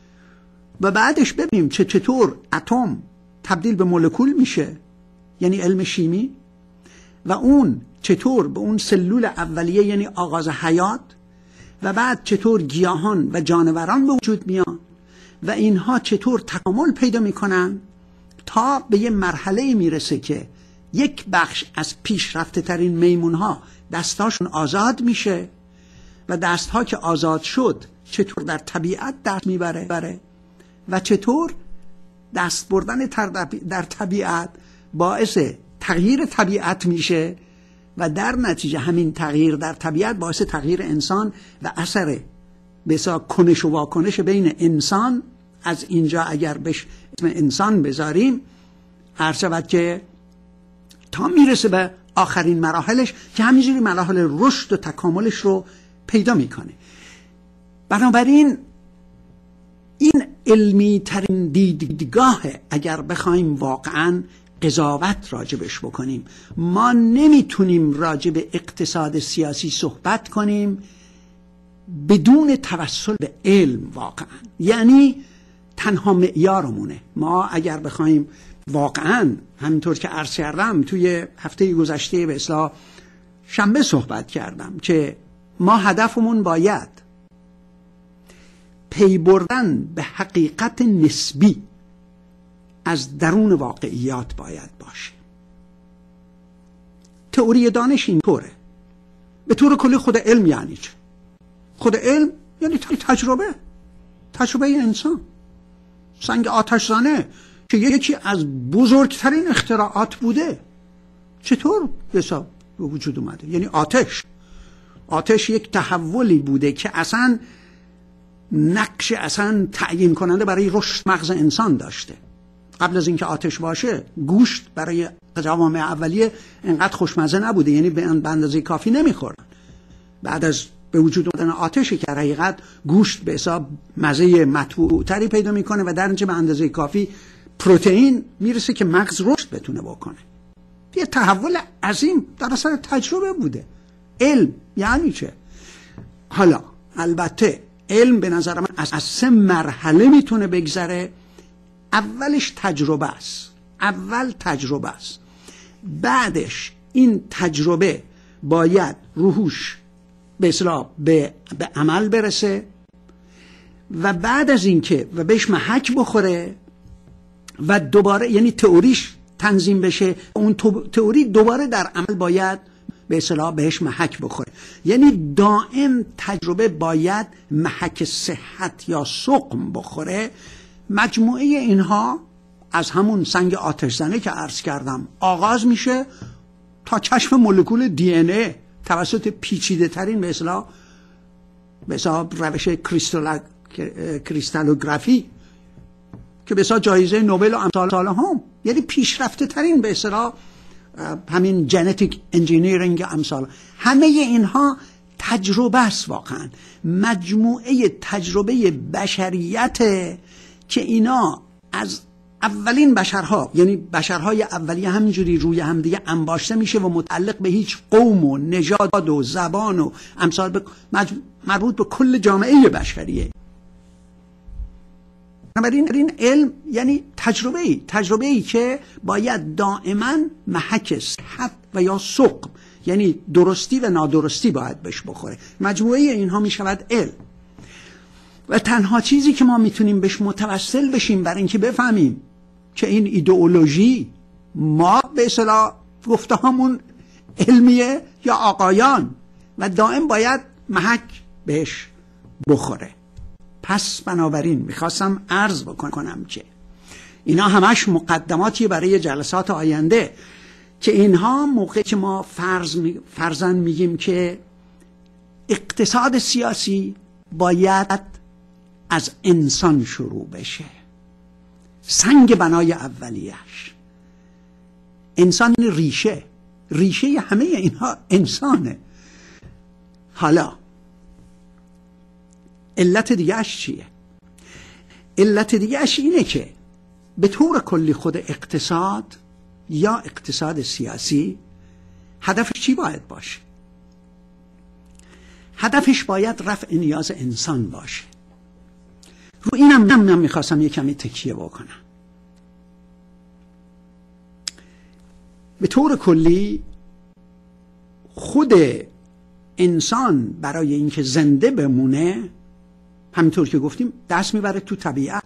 و بعدش ببینیم چه چطور اتم تبدیل به مولکول میشه، یعنی علم شیمی، و اون چطور به اون سلول اولیه یعنی آغاز حیات، و بعد چطور گیاهان و جانوران به وجود میان و اینها چطور تکامل پیدا میکنن تا به یه مرحله میرسه که یک بخش از پیشرفته ترین میمون ها دستاشون آزاد میشه و دستها که آزاد شد چطور در طبیعت دست میبره و چطور دست بردن در طبیعت باعث تغییر طبیعت میشه و در نتیجه همین تغییر در طبیعت باعث تغییر انسان و اثر بسا کنش و واکنش بین انسان، از اینجا اگر بهش اسم انسان بذاریم هر شود که تا میرسه به آخرین مراحلش که همینجوری مراحل رشد و تکاملش رو پیدا میکنه. بنابراین این علمی ترین دیدگاهه اگر بخوایم واقعا قضاوت راجبش بکنیم. ما نمیتونیم راجب اقتصاد سیاسی صحبت کنیم بدون توسل به علم واقعا، یعنی تنها معیارمونه. ما اگر بخوایم واقعا همینطور که عرض کردم توی هفته گذشته به اصطلاح شنبه صحبت کردم که ما هدفمون باید پی بردن به حقیقت نسبی از درون واقعیات باید باشه. تئوری دانش این طوره. به طور کلی خود علم یعنی چه؟ خود علم یعنی تجربه تجربه انسان. سنگ آتشزنه که یکی از بزرگترین اختراعات بوده چطور حساب به وجود اومده؟ یعنی آتش آتش یک تحولی بوده که اصلا نقش اصلا تعیین کننده برای رشد مغز انسان داشته. قبل از اینکه آتش باشه گوشت برای جوامع اولیه انقدر خوشمزه نبوده، یعنی به اندازه کافی نمیخوردن. بعد از به وجود آمدن آتش که حقیقت گوشت به حساب مزه مطبوع تری پیدا میکنه و در نتیجه به اندازه کافی پروتئین میرسه که مغز رشد بتونه بکنه. یه تحول عظیم در اثر تجربه بوده. علم یعنی چه؟ حالا البته علم به نظر من از سه مرحله میتونه بگذره. اولش تجربه است. اول تجربه است. بعدش این تجربه باید روحش به اصطلاح به, به عمل برسه و بعد از اینکه و بهش محک بخوره و دوباره یعنی تئوریش تنظیم بشه، اون تئوری دوباره در عمل باید به اصطلاح بهش محک بخوره. یعنی دائم تجربه باید محک صحت یا سقم بخوره. مجموعه اینها از همون سنگ آتشزنه که عرض کردم آغاز میشه تا کشف مولکول دی ان ای توسط پیچیده ترین به اصطلاح به اصطلاح روش کریستالوگرافی که به اصطلاح جایزه نوبل و امثال هم، یعنی پیشرفته ترین به اصطلاح همین ژنتیک انجینیرینگ امثال. همه اینها تجربه است واقعا، مجموعه تجربه بشریت که اینا از اولین بشرها یعنی بشرهای اولیه همینجوری روی همدیگه انباشته میشه و متعلق به هیچ قوم و نژاد و زبان و امثال مربوط به کل جامعه بشریه. بنابراین این علم یعنی تجربه ای تجربه ای که باید دائما محک صحت و یا سقم یعنی درستی و نادرستی باید بهش بخوره. مجموعه اینها می شود علم. و تنها چیزی که ما میتونیم بهش متوسل بشیم برای اینکه بفهمیم که این ایدئولوژی ما به اصطلاح گفته همون علمیه یا آقایان و دائم باید محک بهش بخوره. پس بنابراین میخواستم عرض بکنم که اینا همش مقدماتی برای جلسات آینده که اینها موقع که ما فرض می... فرضاً میگیم که اقتصاد سیاسی باید از انسان شروع بشه، سنگ بنای اولیش انسان، ریشه ریشه همه اینها انسانه. حالا علت دیگهش چیه؟ علت دیگهش اینه که به طور کلی خود اقتصاد یا اقتصاد سیاسی هدفش چی باید باشه؟ هدفش باید رفع نیاز انسان باشه. رو اینم من میخواستم یک کمی تکیه بکنم. به طور کلی خود انسان برای اینکه زنده بمونه همینطور که گفتیم دست میبره تو طبیعت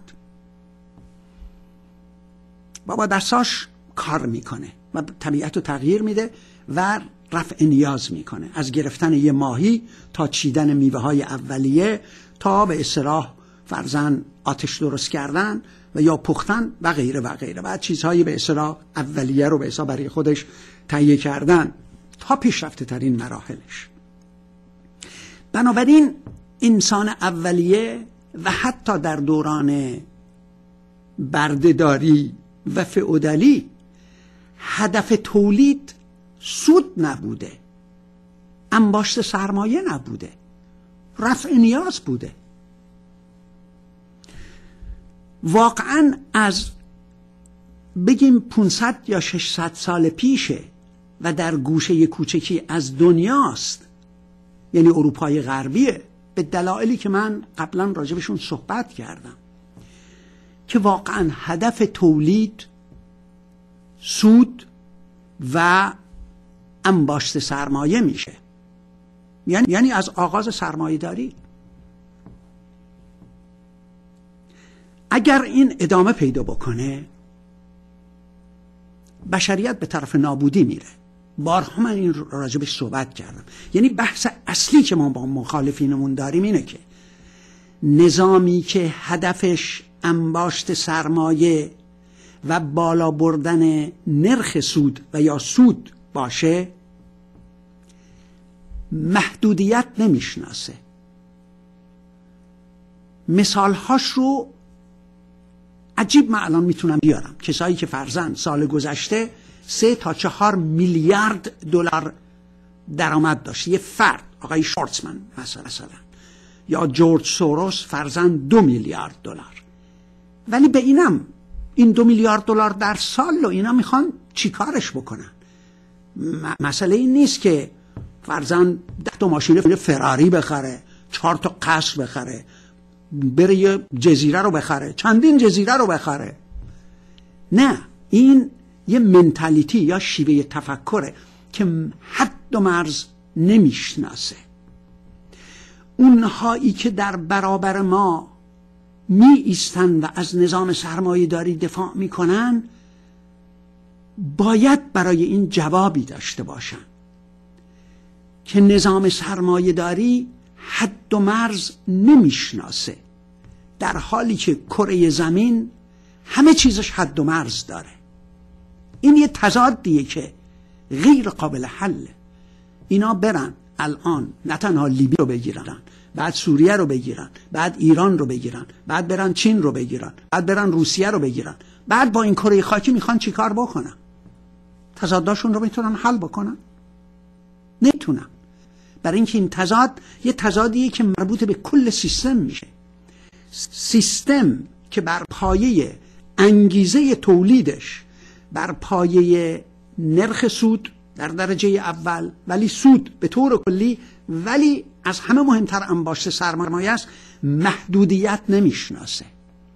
و با دستاش کار میکنه و طبیعت رو تغییر میده و رفع نیاز میکنه، از گرفتن یه ماهی تا چیدن میوه های اولیه تا به اصطلاح فرضاً آتش درست کردن و یا پختن و غیره و غیره، بعد چیزهایی به اصطلاح اولیه رو به اصطلاح برای خودش تهیه کردن تا پیشرفته ترین مراحلش. بنابراین انسان اولیه و حتی در دوران بردهداری و فئودالی هدف تولید سود نبوده، انباشت سرمایه نبوده، رفع نیاز بوده. واقعا از بگیم پانصد یا ششصد سال پیشه و در گوشه کوچکی از دنیاست، یعنی اروپای غربیه، به دلایلی که من قبلا راجبشون صحبت کردم، که واقعا هدف تولید سود و انباشت سرمایه میشه، یعنی یعنی از آغاز سرمایه داری. اگر این ادامه پیدا بکنه بشریت به طرف نابودی میره. بارها من این راجبش صحبت کردم. یعنی بحث اصلی که ما با مخالفینمون داریم اینه که نظامی که هدفش انباشت سرمایه و بالا بردن نرخ سود و یا سود باشه محدودیت نمیشناسه. مثالهاش رو عجیب من الان میتونم بیارم. کسایی که فرضاً سال گذشته سه تا چهار میلیارد دلار درآمد داشت، یه فرد، آقای شورتزمن مثلا مثلا یا جورج سوروس فرضاً دو میلیارد دلار، ولی به اینم این دو میلیارد دلار در سال رو اینا میخوان چی کارش بکنن؟ مسئله این نیست که فرضاً ده تا ماشین فراری بخره، چهار تا قصر بخره، بره یه جزیره رو بخره، چندین جزیره رو بخره. نه، این یه منتالیتی یا شیوه تفکره که حد و مرز نمیشناسه. اونهایی که در برابر ما می ایستن و از نظام سرمایه داری دفاع میکنن باید برای این جوابی داشته باشن که نظام سرمایه داری حد و مرز نمیشناسه، در حالی که کره زمین همه چیزش حد و مرز داره. این یه تضادیه که غیر قابل حله. اینا برن الان نه تنها لیبی رو بگیرن، بعد سوریه رو بگیرن، بعد ایران رو بگیرن، بعد برن چین رو بگیرن، بعد برن روسیه رو بگیرن، بعد با این کره خاکی میخوان چی کار بکنن؟ تضاداشون رو میتونن حل بکنن؟ نمیتونن. برای اینکه این تضاد یه تضادیه که مربوط به کل سیستم میشه. سیستم که بر پایه انگیزه تولیدش بر پایه نرخ سود در درجه اول، ولی سود به طور کلی، ولی از همه مهمتر انباشت سرمایه است، محدودیت نمیشناسه.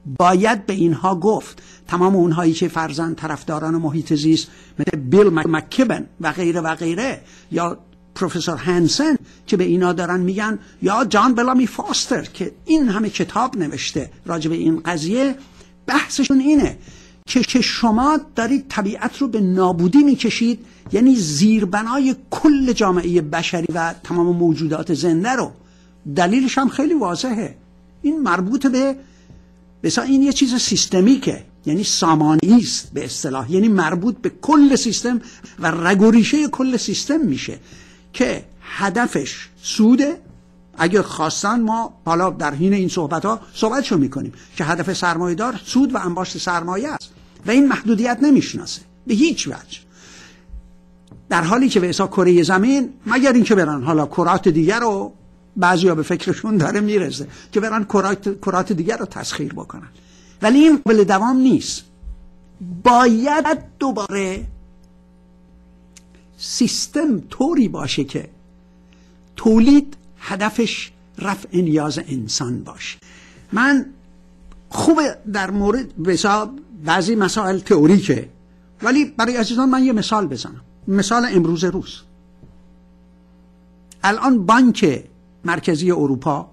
باید به اینها گفت. تمام اونهایی که فرزن طرفداران محیط زیست مثل بیل مککبن و غیره و غیره یا پروفسور هانسن که به اینا دارن میگن، یا جان بلامی فاستر که این همه کتاب نوشته راجع به این قضیه، بحثشون اینه که که شما دارید طبیعت رو به نابودی میکشید، یعنی زیربنای کل جامعه بشری و تمام موجودات زنده رو. دلیلش هم خیلی واضحه، این مربوط به بسا این یه چیز سیستمیکه، یعنی سامانی است به اصطلاح، یعنی مربوط به کل سیستم و رگ و ریشه کل سیستم میشه که هدفش سوده. اگر خواستن ما حالا در حین این صحبت ها صحبتشو میکنیم که هدف سرمایه دار سود و انباشت سرمایه است و این محدودیت نمیشناسه به هیچ وجه، در حالی که به حساب کره زمین مگر اینکه برن حالا کرات دیگر رو، بعضیا به فکرشون داره میرسه که برن کرات, کرات دیگر رو تسخیر بکنن، ولی این قابل دوام نیست. باید دوباره سیستم طوری باشه که تولید هدفش رفع نیاز انسان باشه. من خوبه در مورد بسا بعضی مسائل تئوریکه، ولی برای عزیزان من یه مثال بزنم، مثال امروز روز. الان بانک مرکزی اروپا،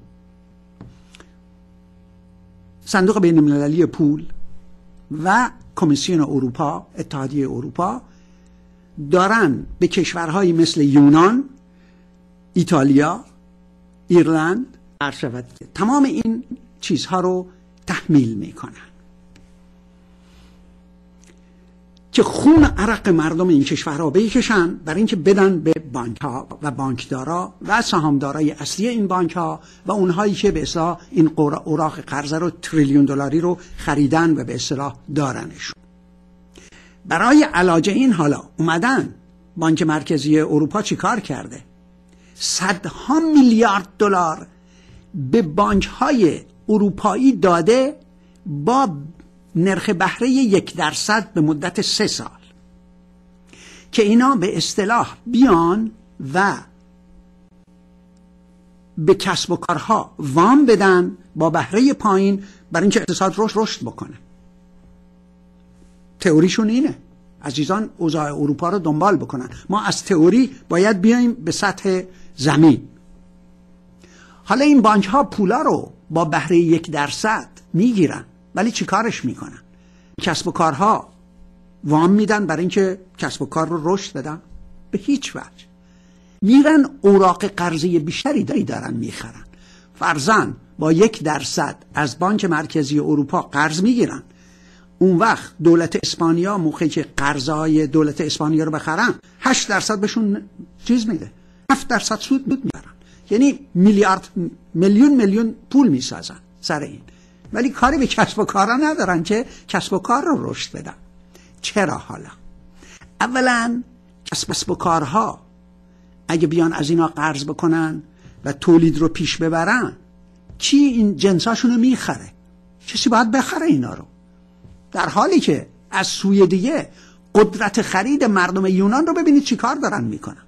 صندوق بین المللی پول و کمیسیون اروپا، اتحادیه اروپا دارن به کشورهایی مثل یونان، ایتالیا، ایرلند شود تمام این چیزها رو تحمیل میکنن که خون عرق مردم این کشورها بکشن برای اینکه بدن به بانک ها و بانکدارا و سهامدارای اصلی این بانک ها و اونهایی که به اصطلاح این اوراق قرضه رو تریلیون دلاری رو خریدن و به اصطلاح دارنشون. برای علاج این حالا اومدن بانک مرکزی اروپا چی کار کرده؟ صدها میلیارد دلار به بانک های اروپایی داده با نرخ بهره یک درصد به مدت سه سال که اینا به اصطلاح بیان و به کسب و کارها وام بدن با بهره پایین برای اینکه اقتصاد رشد رشد بکنه. تئوریشون اینه. عزیزان اوضاع اروپا رو دنبال بکنن. ما از تئوری باید بیایم به سطح زمین. حالا این بانک ها پولا رو با بهره یک درصد میگیرن، ولی چی کارش میکنن؟ کسب و کارها وام میدن برای اینکه کسب و کار رو رشد بدن؟ به هیچ وجه. میرن اوراق قرضه بیشتری دارن میخرن. فرضاً با یک درصد از بانک مرکزی اروپا قرض میگیرن. اون وقت دولت اسپانیا موقعی که قرضای دولت اسپانیا رو بخرن هشت درصد بهشون چیز میده، هفت درصد سود میبرن، یعنی میلیارد میلیون میلیون پول میسازن سر این، ولی کاری به کسب و کارا ندارن که کسب و کار رو رشد بدن. چرا؟ حالا اولا کسب و کارها اگه بیان از اینا قرض بکنن و تولید رو پیش ببرن، کی این جنساشونو میخره؟ کسی باید بخره اینا رو، در حالی که از سوی دیگه قدرت خرید مردم یونان رو ببینید چی کار دارن میکنن.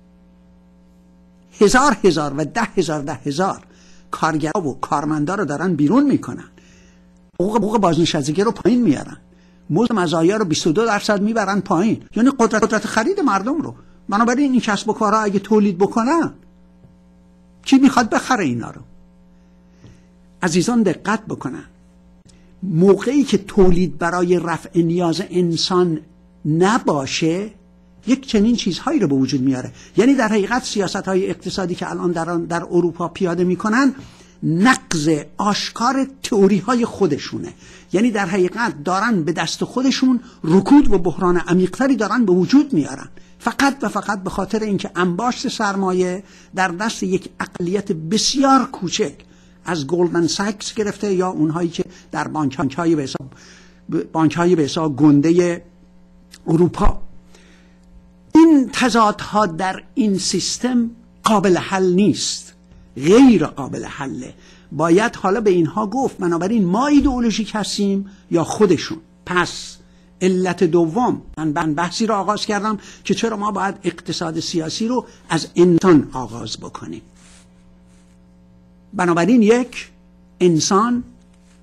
هزار هزار و ده هزار ده هزار کارگرها و کارمندا رو دارن بیرون میکنن، حقوق حقوق بازنشستگی رو پایین میارن، مزد مزایا رو بیست و دو درصد میبرن پایین، یعنی قدرت قدرت خرید مردم رو. بنابراین این کسب و کارها اگه تولید بکنن کی میخواد بخره اینا رو؟ عزیزان دقت بکنن، موقعی که تولید برای رفع نیاز انسان نباشه یک چنین چیزهایی رو به وجود میاره. یعنی در حقیقت سیاست‌های اقتصادی که الان در, در اروپا پیاده میکنن نقض آشکار تئوری‌های خودشونه، یعنی در حقیقت دارن به دست خودشون رکود و بحران عمیق‌تری دارن به وجود میارن، فقط و فقط به خاطر اینکه انباشت سرمایه در دست یک اقلیت بسیار کوچک از گلدمن ساکس گرفته یا اونهایی که در بانک‌های به حساب بانک‌های به حساب گنده اروپا. این تضادها در این سیستم قابل حل نیست، غیر قابل حله. باید حالا به اینها گفت بنابراین ما ایدئولوژیک هستیم یا خودشون. پس علت دوم، من بحثی رو آغاز کردم که چرا ما باید اقتصاد سیاسی رو از انسان آغاز بکنیم. بنابراین یک، انسان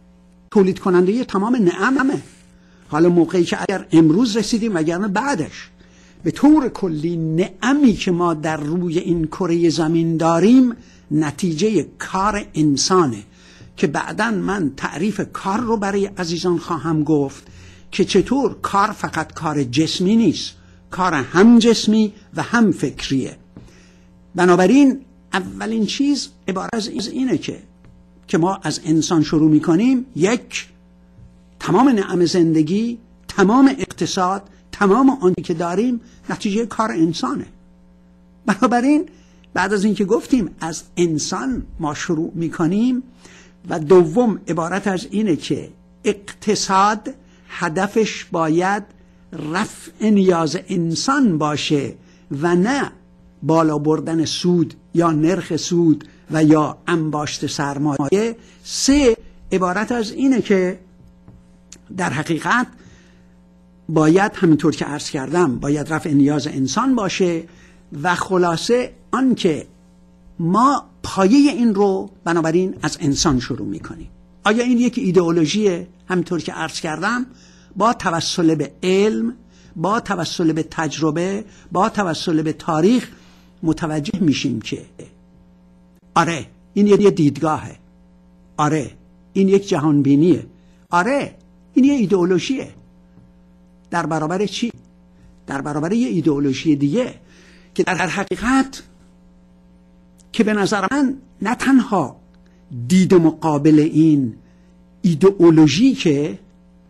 تولید کننده تمام نعمه. حالا موقعی که اگر امروز رسیدیم وگرنه بعدش، به طور کلی نعمی که ما در روی این کره زمین داریم نتیجه کار انسانه که بعداً من تعریف کار رو برای عزیزان خواهم گفت که چطور کار فقط کار جسمی نیست، کار هم جسمی و هم فکریه. بنابراین اولین چیز عبارت از اینه که که ما از انسان شروع میکنیم. یک، تمام نعم زندگی، تمام اقتصاد، تمام آنچه که داریم نتیجه کار انسانه. بنابراین بعد از اینکه گفتیم از انسان ما شروع میکنیم و دوم عبارت از اینه که اقتصاد هدفش باید رفع نیاز انسان باشه و نه بالا بردن سود یا نرخ سود و یا انباشت سرمایه. سه، عبارت از اینه که در حقیقت باید همینطور که عرض کردم باید رفع نیاز انسان باشه و خلاصه آن که ما پایه این رو بنابراین از انسان شروع میکنیم. آیا این یک ایدئولوژیه؟ همینطور که عرض کردم با توسل به علم، با توسل به تجربه، با توسل به تاریخ متوجه میشیم که آره این یه دیدگاهه، آره این یک جهانبینیه، آره این یه ایدئولوژیه. در برابر چی؟ در برابر یه ایدئولوژی دیگه که در حقیقت که به نظر من نه تنها دید مقابل این ایدئولوژی که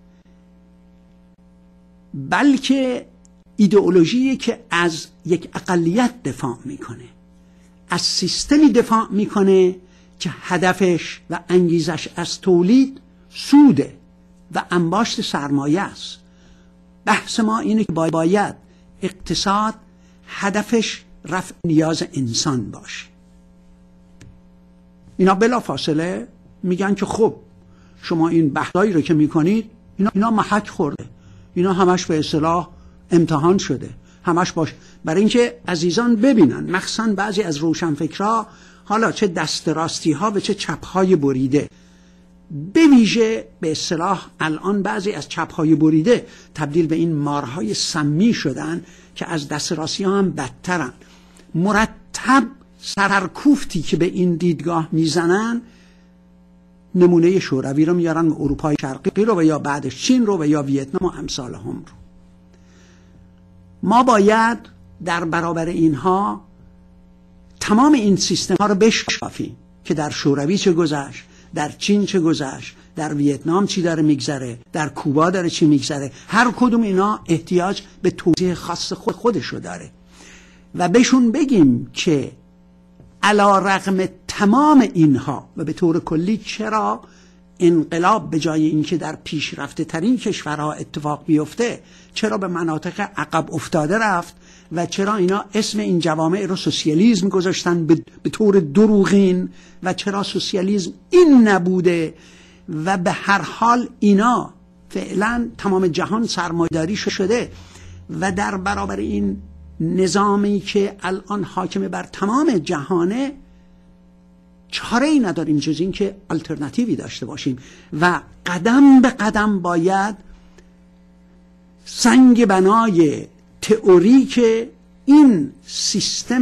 بلکه ایدئولوژی که از یک اقلیت دفاع میکنه، از سیستمی دفاع میکنه که هدفش و انگیزش از تولید سوده و انباشت سرمایه است. بحث ما اینه که باید اقتصاد هدفش رفع نیاز انسان باشه. اینا بلا فاصله میگن که خب شما این بحثایی رو که میکنید اینا, اینا محک خورده، اینا همش به اصطلاح امتحان شده، همش باش. برای اینکه عزیزان ببینن مخصوصا بعضی از روشنفکرها، حالا چه دست راستی ها و چه چپ های بریده، به ویژه به اصطلاح الان بعضی از چپ های بریده تبدیل به این مارهای سمی شدن که از دست راستی ها هم بدترن. مرتب سررکوفتی که به این دیدگاه میزنن نمونه شوروی رو میارن و اروپای شرقی رو و یا بعدش چین رو و یا ویتنام و امثال هم رو. ما باید در برابر اینها تمام این سیستم ها رو بشکافیم که در شوروی چه گذشت، در چین چه گذشت، در ویتنام چی داره میگذره، در کوبا داره چی میگذره. هر کدوم اینا احتیاج به توضیح خاص خود خودشو داره و بهشون بگیم که علی رغم تمام اینها و به طور کلی چرا انقلاب به جای اینکه در پیشرفته ترین کشورها اتفاق بیفته چرا به مناطق عقب افتاده رفت و چرا اینا اسم این جوامع رو سوسیالیسم گذاشتن به طور دروغین و چرا سوسیالیسم این نبوده و به هر حال اینا فعلا تمام جهان سرمایه‌داری شده و در برابر این نظامی که الان حاکم بر تمام جهانه چاره ای نداریم جز این که آلترناتیوی داشته باشیم و قدم به قدم باید سنگ بنای تئوری که این سیستم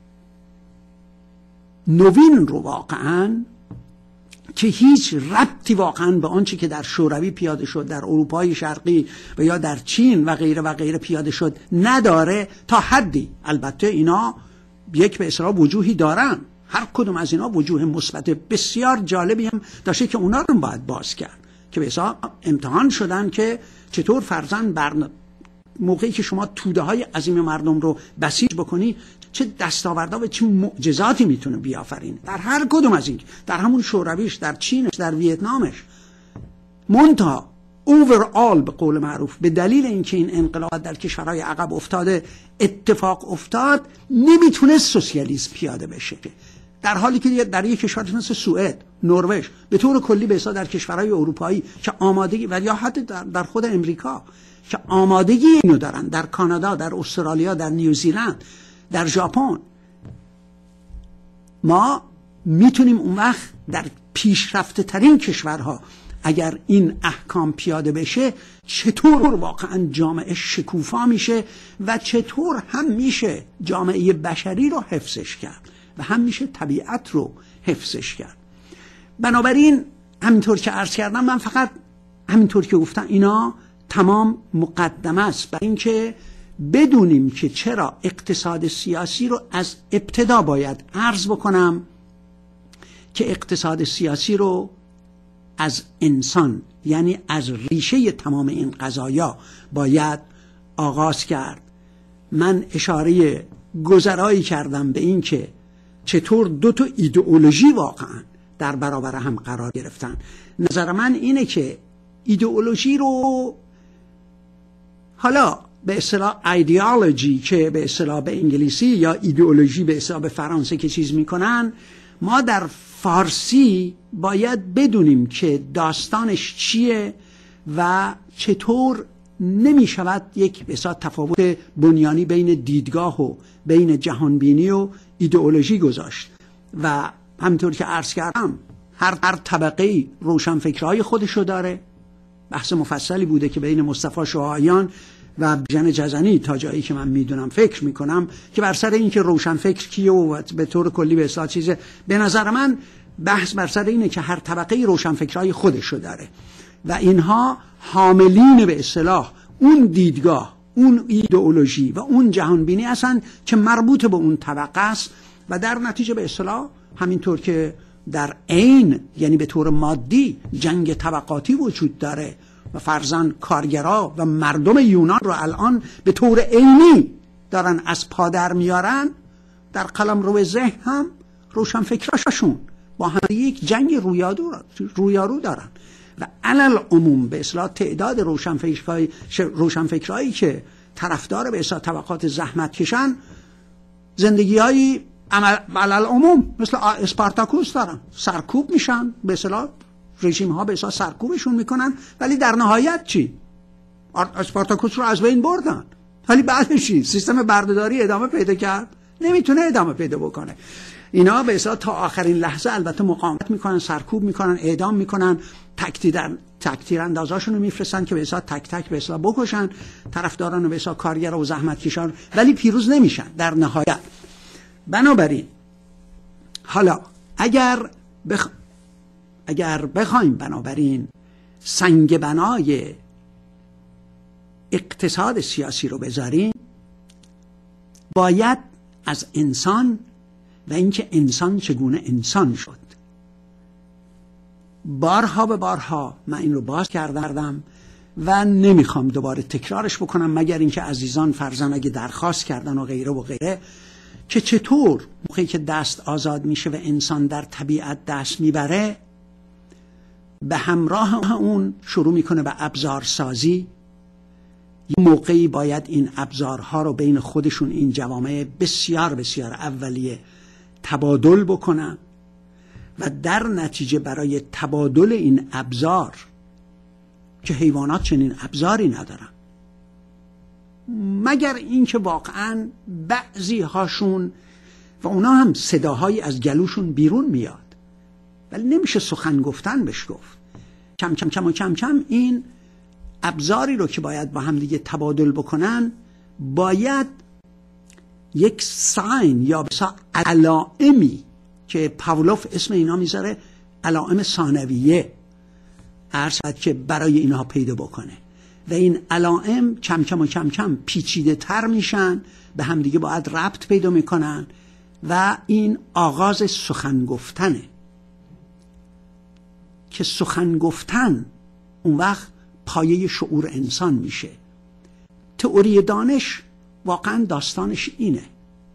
نوین رو واقعا که هیچ ربطی واقعا به آنچه که در شوروی پیاده شد، در اروپای شرقی و یا در چین و غیره و غیره پیاده شد نداره تا حدی. البته اینا یک به اصطلاح وجوهی دارن، هر کدوم از اینا وجوه مثبت بسیار جالبی هم داشته که اونا رو باید باز کرد که به اصطلاح امتحان شدن که چطور فرزند بر موقعی که شما توده های عظیم مردم رو بسیج بکنی چه دستاوردها و چه معجزاتی میتونه بیافرین در هر کدوم از این، در همون شورویش، در چینش، در ویتنامش. منتها اوورال به قول معروف به دلیل اینکه این انقلابات در کشورهای عقب افتاده اتفاق افتاد نمیتونه سوسیالیسم پیاده بشه، در حالی که در یک کشور مثل سوئد، نروژ، به طور کلی به حساب در کشورهای اروپایی که آمادگی و یا حتی در, در خود امریکا که آمادگی اینو دارن، در کانادا، در استرالیا، در نیوزیلند، در ژاپن، ما میتونیم اون وقت در پیشرفته ترین کشورها اگر این احکام پیاده بشه چطور واقعا جامعه شکوفا میشه و چطور هم میشه جامعه بشری رو حفظش کرد و هم میشه طبیعت رو حفظش کرد. بنابراین همینطور که عرض کردم، من فقط همینطور که گفتم اینا تمام مقدمه است برای اینکه بدونیم که چرا اقتصاد سیاسی رو از ابتدا باید عرض بکنم که اقتصاد سیاسی رو از انسان، یعنی از ریشه تمام این قضایا باید آغاز کرد. من اشاره گذرایی کردم به این که چطور دو تا ایدئولوژی واقعا در برابر هم قرار گرفتن. نظر من اینه که ایدئولوژی رو حالا به اصطلاح ایدئولوژی که به اصطلاح به انگلیسی یا ایدئولوژی به اصطلاح به فرانسه که چیز میکنن، ما در فارسی باید بدونیم که داستانش چیه و چطور نمی شود یک به اصطلاح تفاوت بنیانی بین دیدگاه و بین جهانبینی و ایدئولوژی گذاشت. و همینطور که عرض کردم هر هر طبقه روشنفکرهای خودشو داره. بحث مفصلی بوده که بین مصطفی شعایان و ژن جزنی تا جایی که من میدونم فکر میکنم که بر سر این که روشنفکر کیه و به طور کلی به اصطلاح چیزه، به نظر من بحث بر سر اینه که هر طبقه روشنفکرهای خودشو داره و اینها حاملین به اصطلاح اون دیدگاه، اون ایدئولوژی و اون جهانبینی هستن که مربوط به اون طبقه است و در نتیجه به اصطلاح همینطور که در عین یعنی به طور مادی جنگ طبقاتی وجود داره و فرضاً کارگرا و مردم یونان رو الان به طور عینی دارن از پا در میارن، در قلمرو ذهن هم روشنفکراشون با هم یک جنگ رویارو رویارو دارن و علل عموم به اصطلاح تعداد روشنفکرای روشنفکرایی که طرفدار به اصطلاح طبقات زحمت کشن زندگی‌های علل عموم مثل اسپارتاکوس دارن، سرکوب میشن به اصطلاح، رژیم ها به اصطلاح سرکوبشون میکنن، ولی در نهایت چی؟ اسپارتاکوس رو از بین بردن، ولی بعدش چی؟ سیستم بردهداری ادامه پیدا کرد؟ نمیتونه ادامه پیدا بکنه. اینا به اصطلاح تا آخرین لحظه البته مقاومت میکنن، سرکوب میکنن، اعدام میکنن، تکتیر تکتیر اندازاشون رو میفرستن که به اصطلاح تک تک به اصطلاح بکشن طرفداران به اصطلاح کارگر و زحمتکشان، ولی پیروز نمیشن در نهایت. بنابراین حالا اگر بخ... اگر بخوایم بنابراین سنگ بنای اقتصاد سیاسی رو بذاریم، باید از انسان و اینکه انسان چگونه انسان شد، بارها به بارها من این رو باز کردم و نمیخوام دوباره تکرارش بکنم، مگر اینکه عزیزان فرزن اگه درخواست کردن و غیره و غیره، که چطور موقعی که دست آزاد میشه و انسان در طبیعت دست میبره، به همراه اون شروع میکنه به ابزارسازی. یه موقعی باید این ابزارها رو بین خودشون این جوامع بسیار بسیار اولیه تبادل بکنن و در نتیجه برای تبادل این ابزار که حیوانات چنین ابزاری ندارن، مگر اینکه واقعا بعضی هاشون و اونا هم صداهایی از گلوشون بیرون میاد ولی نمیشه سخن گفتن بهش گفت، کم کم کم و کم کم این ابزاری رو که باید با هم دیگه تبادل بکنن باید یک ساین یا بسا علائمی که پاولوف اسم اینا میذاره علائم ثانویه ارشد که برای اینها پیدا بکنه و این علائم کم کم و کم کم پیچیده تر میشن، به هم دیگه باید ربط پیدا میکنن و این آغاز سخن گفتنه که سخن گفتن اون وقت پایه شعور انسان میشه. تئوری دانش واقعا داستانش اینه،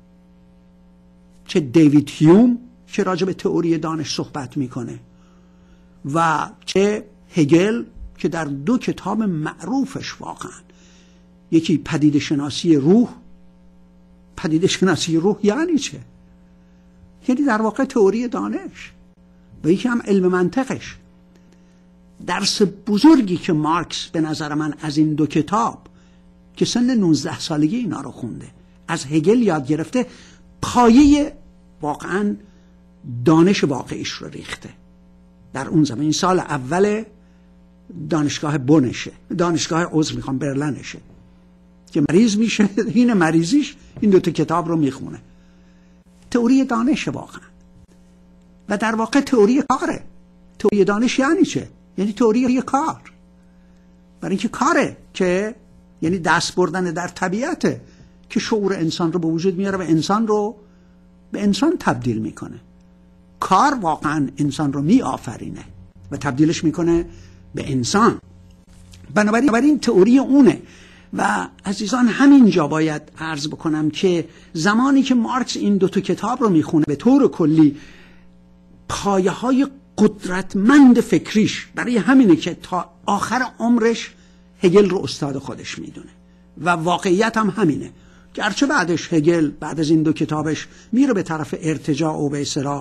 چه دیوید هیوم که راجع به تئوری دانش صحبت میکنه و چه هگل که در دو کتاب معروفش واقعا، یکی پدیده شناسی روح. پدیده شناسی روح یعنی چه؟ یعنی در واقع تئوری دانش و یکی هم علم منطقش. درس بزرگی که مارکس به نظر من از این دو کتاب که سن نوزده سالگی اینا رو خونده از هگل یاد گرفته، پایه واقعا دانش واقعیش رو ریخته در اون زمان. این سال اول دانشگاه بونشه، دانشگاه عضو میخوام برلنشه، که مریض میشه این مریضیش این دوتا کتاب رو میخونه. تئوری دانش واقعا، و در واقع تئوری کاره. تئوری دانش یعنی چه؟ یعنی تئوری کار. برای اینکه کاره که یعنی دست بردن در طبیعته که شعور انسان رو به وجود میاره و انسان رو به انسان تبدیل میکنه. کار واقعا انسان رو میآفرینه و تبدیلش میکنه به انسان. بنابراین بنابراین تئوری اونه. و عزیزان همینجا باید عرض بکنم که زمانی که مارکس این دوتا کتاب رو میخونه به طور کلی پایه های قدرتمند فکریش برای همینه که تا آخر عمرش هگل رو استاد خودش میدونه و واقعیت هم همینه. گرچه بعدش هگل بعد از این دو کتابش میره به طرف ارتجاع و به اصطلاح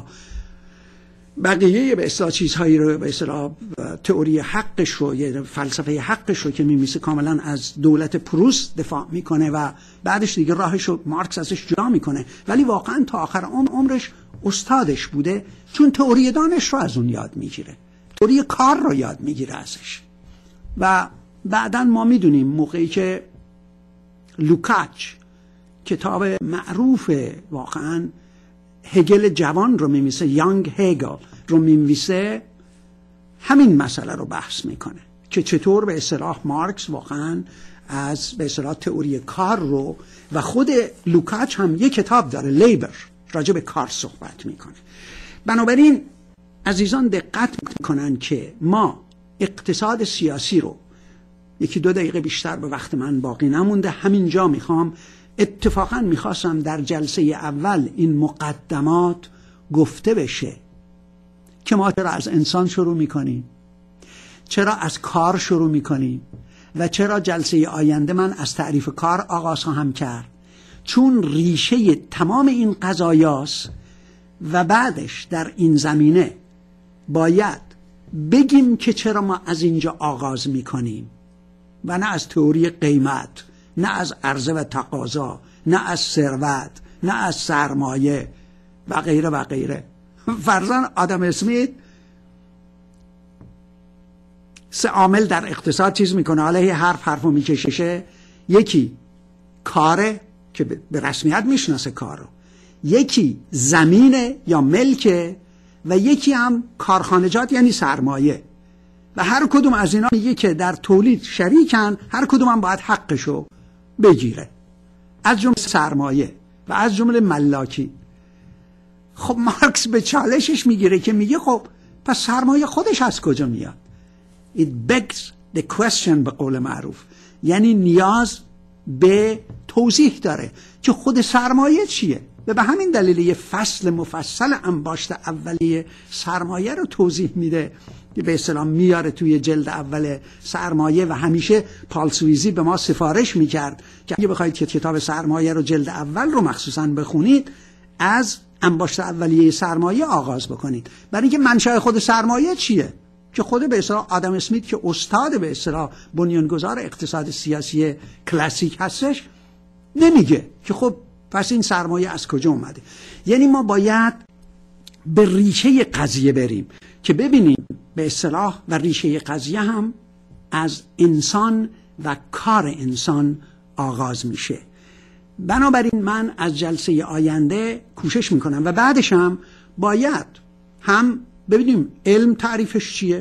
بقیه به اصطلاح چیزهایی رو به اصطلاح تئوری حقش رو یا فلسفه حقش رو که میمیسه کاملا از دولت پروست دفاع میکنه و بعدش دیگه راهش رو مارکس ازش جدا میکنه، ولی واقعا تا آخر عمرش استادش بوده، چون تئوری دانش رو از اون یاد میگیره، تئوری کار رو یاد میگیره ازش. و بعدا ما میدونیم موقعی که لوکاچ کتاب معروف واقعا هگل جوان رو میمیسه، یانگ هگل رو میمیسه، همین مسئله رو بحث میکنه که چطور به اصطلاح مارکس واقعا از به اصطلاح تئوری کار رو، و خود لوکاچ هم یک کتاب داره لیبر راجع به کار صحبت میکنه. بنابراین عزیزان دقت میکنن که ما اقتصاد سیاسی رو، یکی دو دقیقه بیشتر به وقت من باقی نمونده، همینجا میخوام اتفاقا میخواستم در جلسه اول این مقدمات گفته بشه که ما چرا از انسان شروع میکنیم، چرا از کار شروع میکنیم و چرا جلسه آینده من از تعریف کار آغاز خواهم کرد، چون ریشه تمام این قضایاست و بعدش در این زمینه باید بگیم که چرا ما از اینجا آغاز میکنیم و نه از تئوری قیمت، نه از عرضه و تقاضا، نه از ثروت، نه از سرمایه و غیره و غیره. فرضاً آدم اسمیت سه عامل در اقتصاد چیز میکنه، حالا هی حرف حرفو میکششه. یکی کاره که به رسمیت میشناسه کارو، یکی زمینه یا ملکه، و یکی هم کارخانجات یعنی سرمایه. و هر کدوم از اینا میگه که در تولید شریکن، هر کدوم هم باید حقشو بگیره، از جمله سرمایه و از جمله ملاکی. خب مارکس به چالشش میگیره که میگه خب پس سرمایه خودش از کجا میاد؟ It begs the question به قول معروف، یعنی نیاز به توضیح داره که خود سرمایه چیه. و به همین دلیل یه فصل مفصل انباشت اولیه سرمایه رو توضیح میده، به اصطلاح میاره توی جلد اول سرمایه. و همیشه پال سویزی به ما سفارش میکرد که اگه بخواید که کتاب سرمایه رو جلد اول رو مخصوصا بخونید، از انباشت اولیه سرمایه آغاز بکنید، برای اینکه منشأ خود سرمایه چیه که خود به اصطلاح آدم اسمیت که استاد به اصطلاح بنیانگذار اقتصاد سیاسی کلاسیک هستش نمیگه که خب پس این سرمایه از کجا اومده. یعنی ما باید به ریشه قضیه بریم که ببینیم به اصطلاح، و ریشه قضیه هم از انسان و کار انسان آغاز میشه. بنابراین من از جلسه آینده کوشش میکنم و بعدش هم باید هم ببینیم علم تعریفش چیه،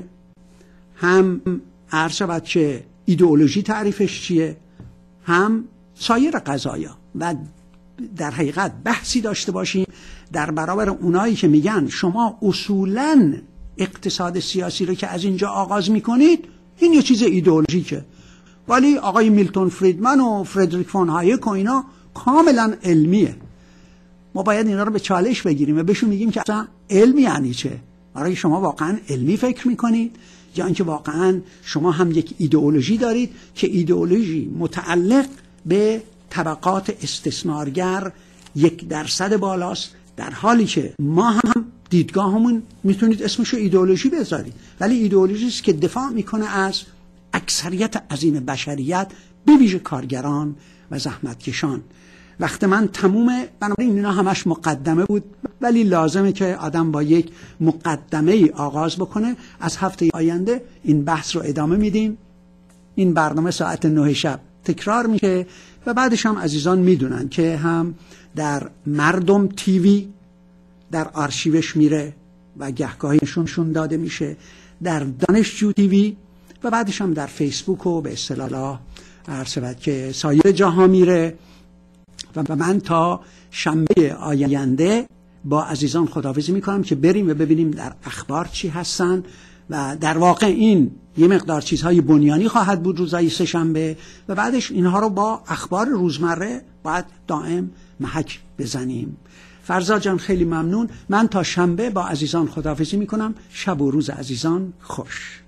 هم عرض شود که ایدئولوژی تعریفش چیه، هم سایر قضایا، و در حقیقت بحثی داشته باشیم در برابر اونایی که میگن شما اصولاً اقتصاد سیاسی رو که از اینجا آغاز میکنید این یه چیز ایدئولوژیکه، ولی آقای میلتون فریدمن و فردریک فون هایک و اینا کاملا علمیه. ما باید اینا رو به چالش بگیریم و بهشون میگیم که اصلا علم یعنی چه؟ برای شما واقعا علمی فکر میکنید یا اینکه واقعا شما هم یک ایدئولوژی دارید که ایدئولوژی متعلق به طبقات استثمارگر یک درصد بالاست، در حالی که ما هم دیدگاهمون میتونید اسمشو ایدئولوژی بذارید، ولی ایدئولوژی است که دفاع میکنه از اکثریت عظیم بشریت، به ویژه کارگران و زحمتکشان. وقت من تمومه، بنابراین اینا همش مقدمه بود، ولی لازمه که آدم با یک مقدمه ای آغاز بکنه. از هفته آینده این بحث رو ادامه میدیم. این برنامه ساعت نه شب تکرار میشه و بعدش هم عزیزان میدونن که هم در مردم تیوی در آرشیوش میره و گهگاهیشون داده میشه، در دانشجو تیوی و بعدش هم در فیسبوک و به اصطلاح عرض که سایر جاها میره. و من تا شنبه آینده با عزیزان خداحافظی میکنم که بریم و ببینیم در اخبار چی هستن و در واقع این یه مقدار چیزهای بنیانی خواهد بود روزهای سه شنبه و بعدش اینها رو با اخبار روزمره باید دائم محک بزنیم. فرزاد جان خیلی ممنون. من تا شنبه با عزیزان خداحافظی میکنم. شب و روز عزیزان خوش.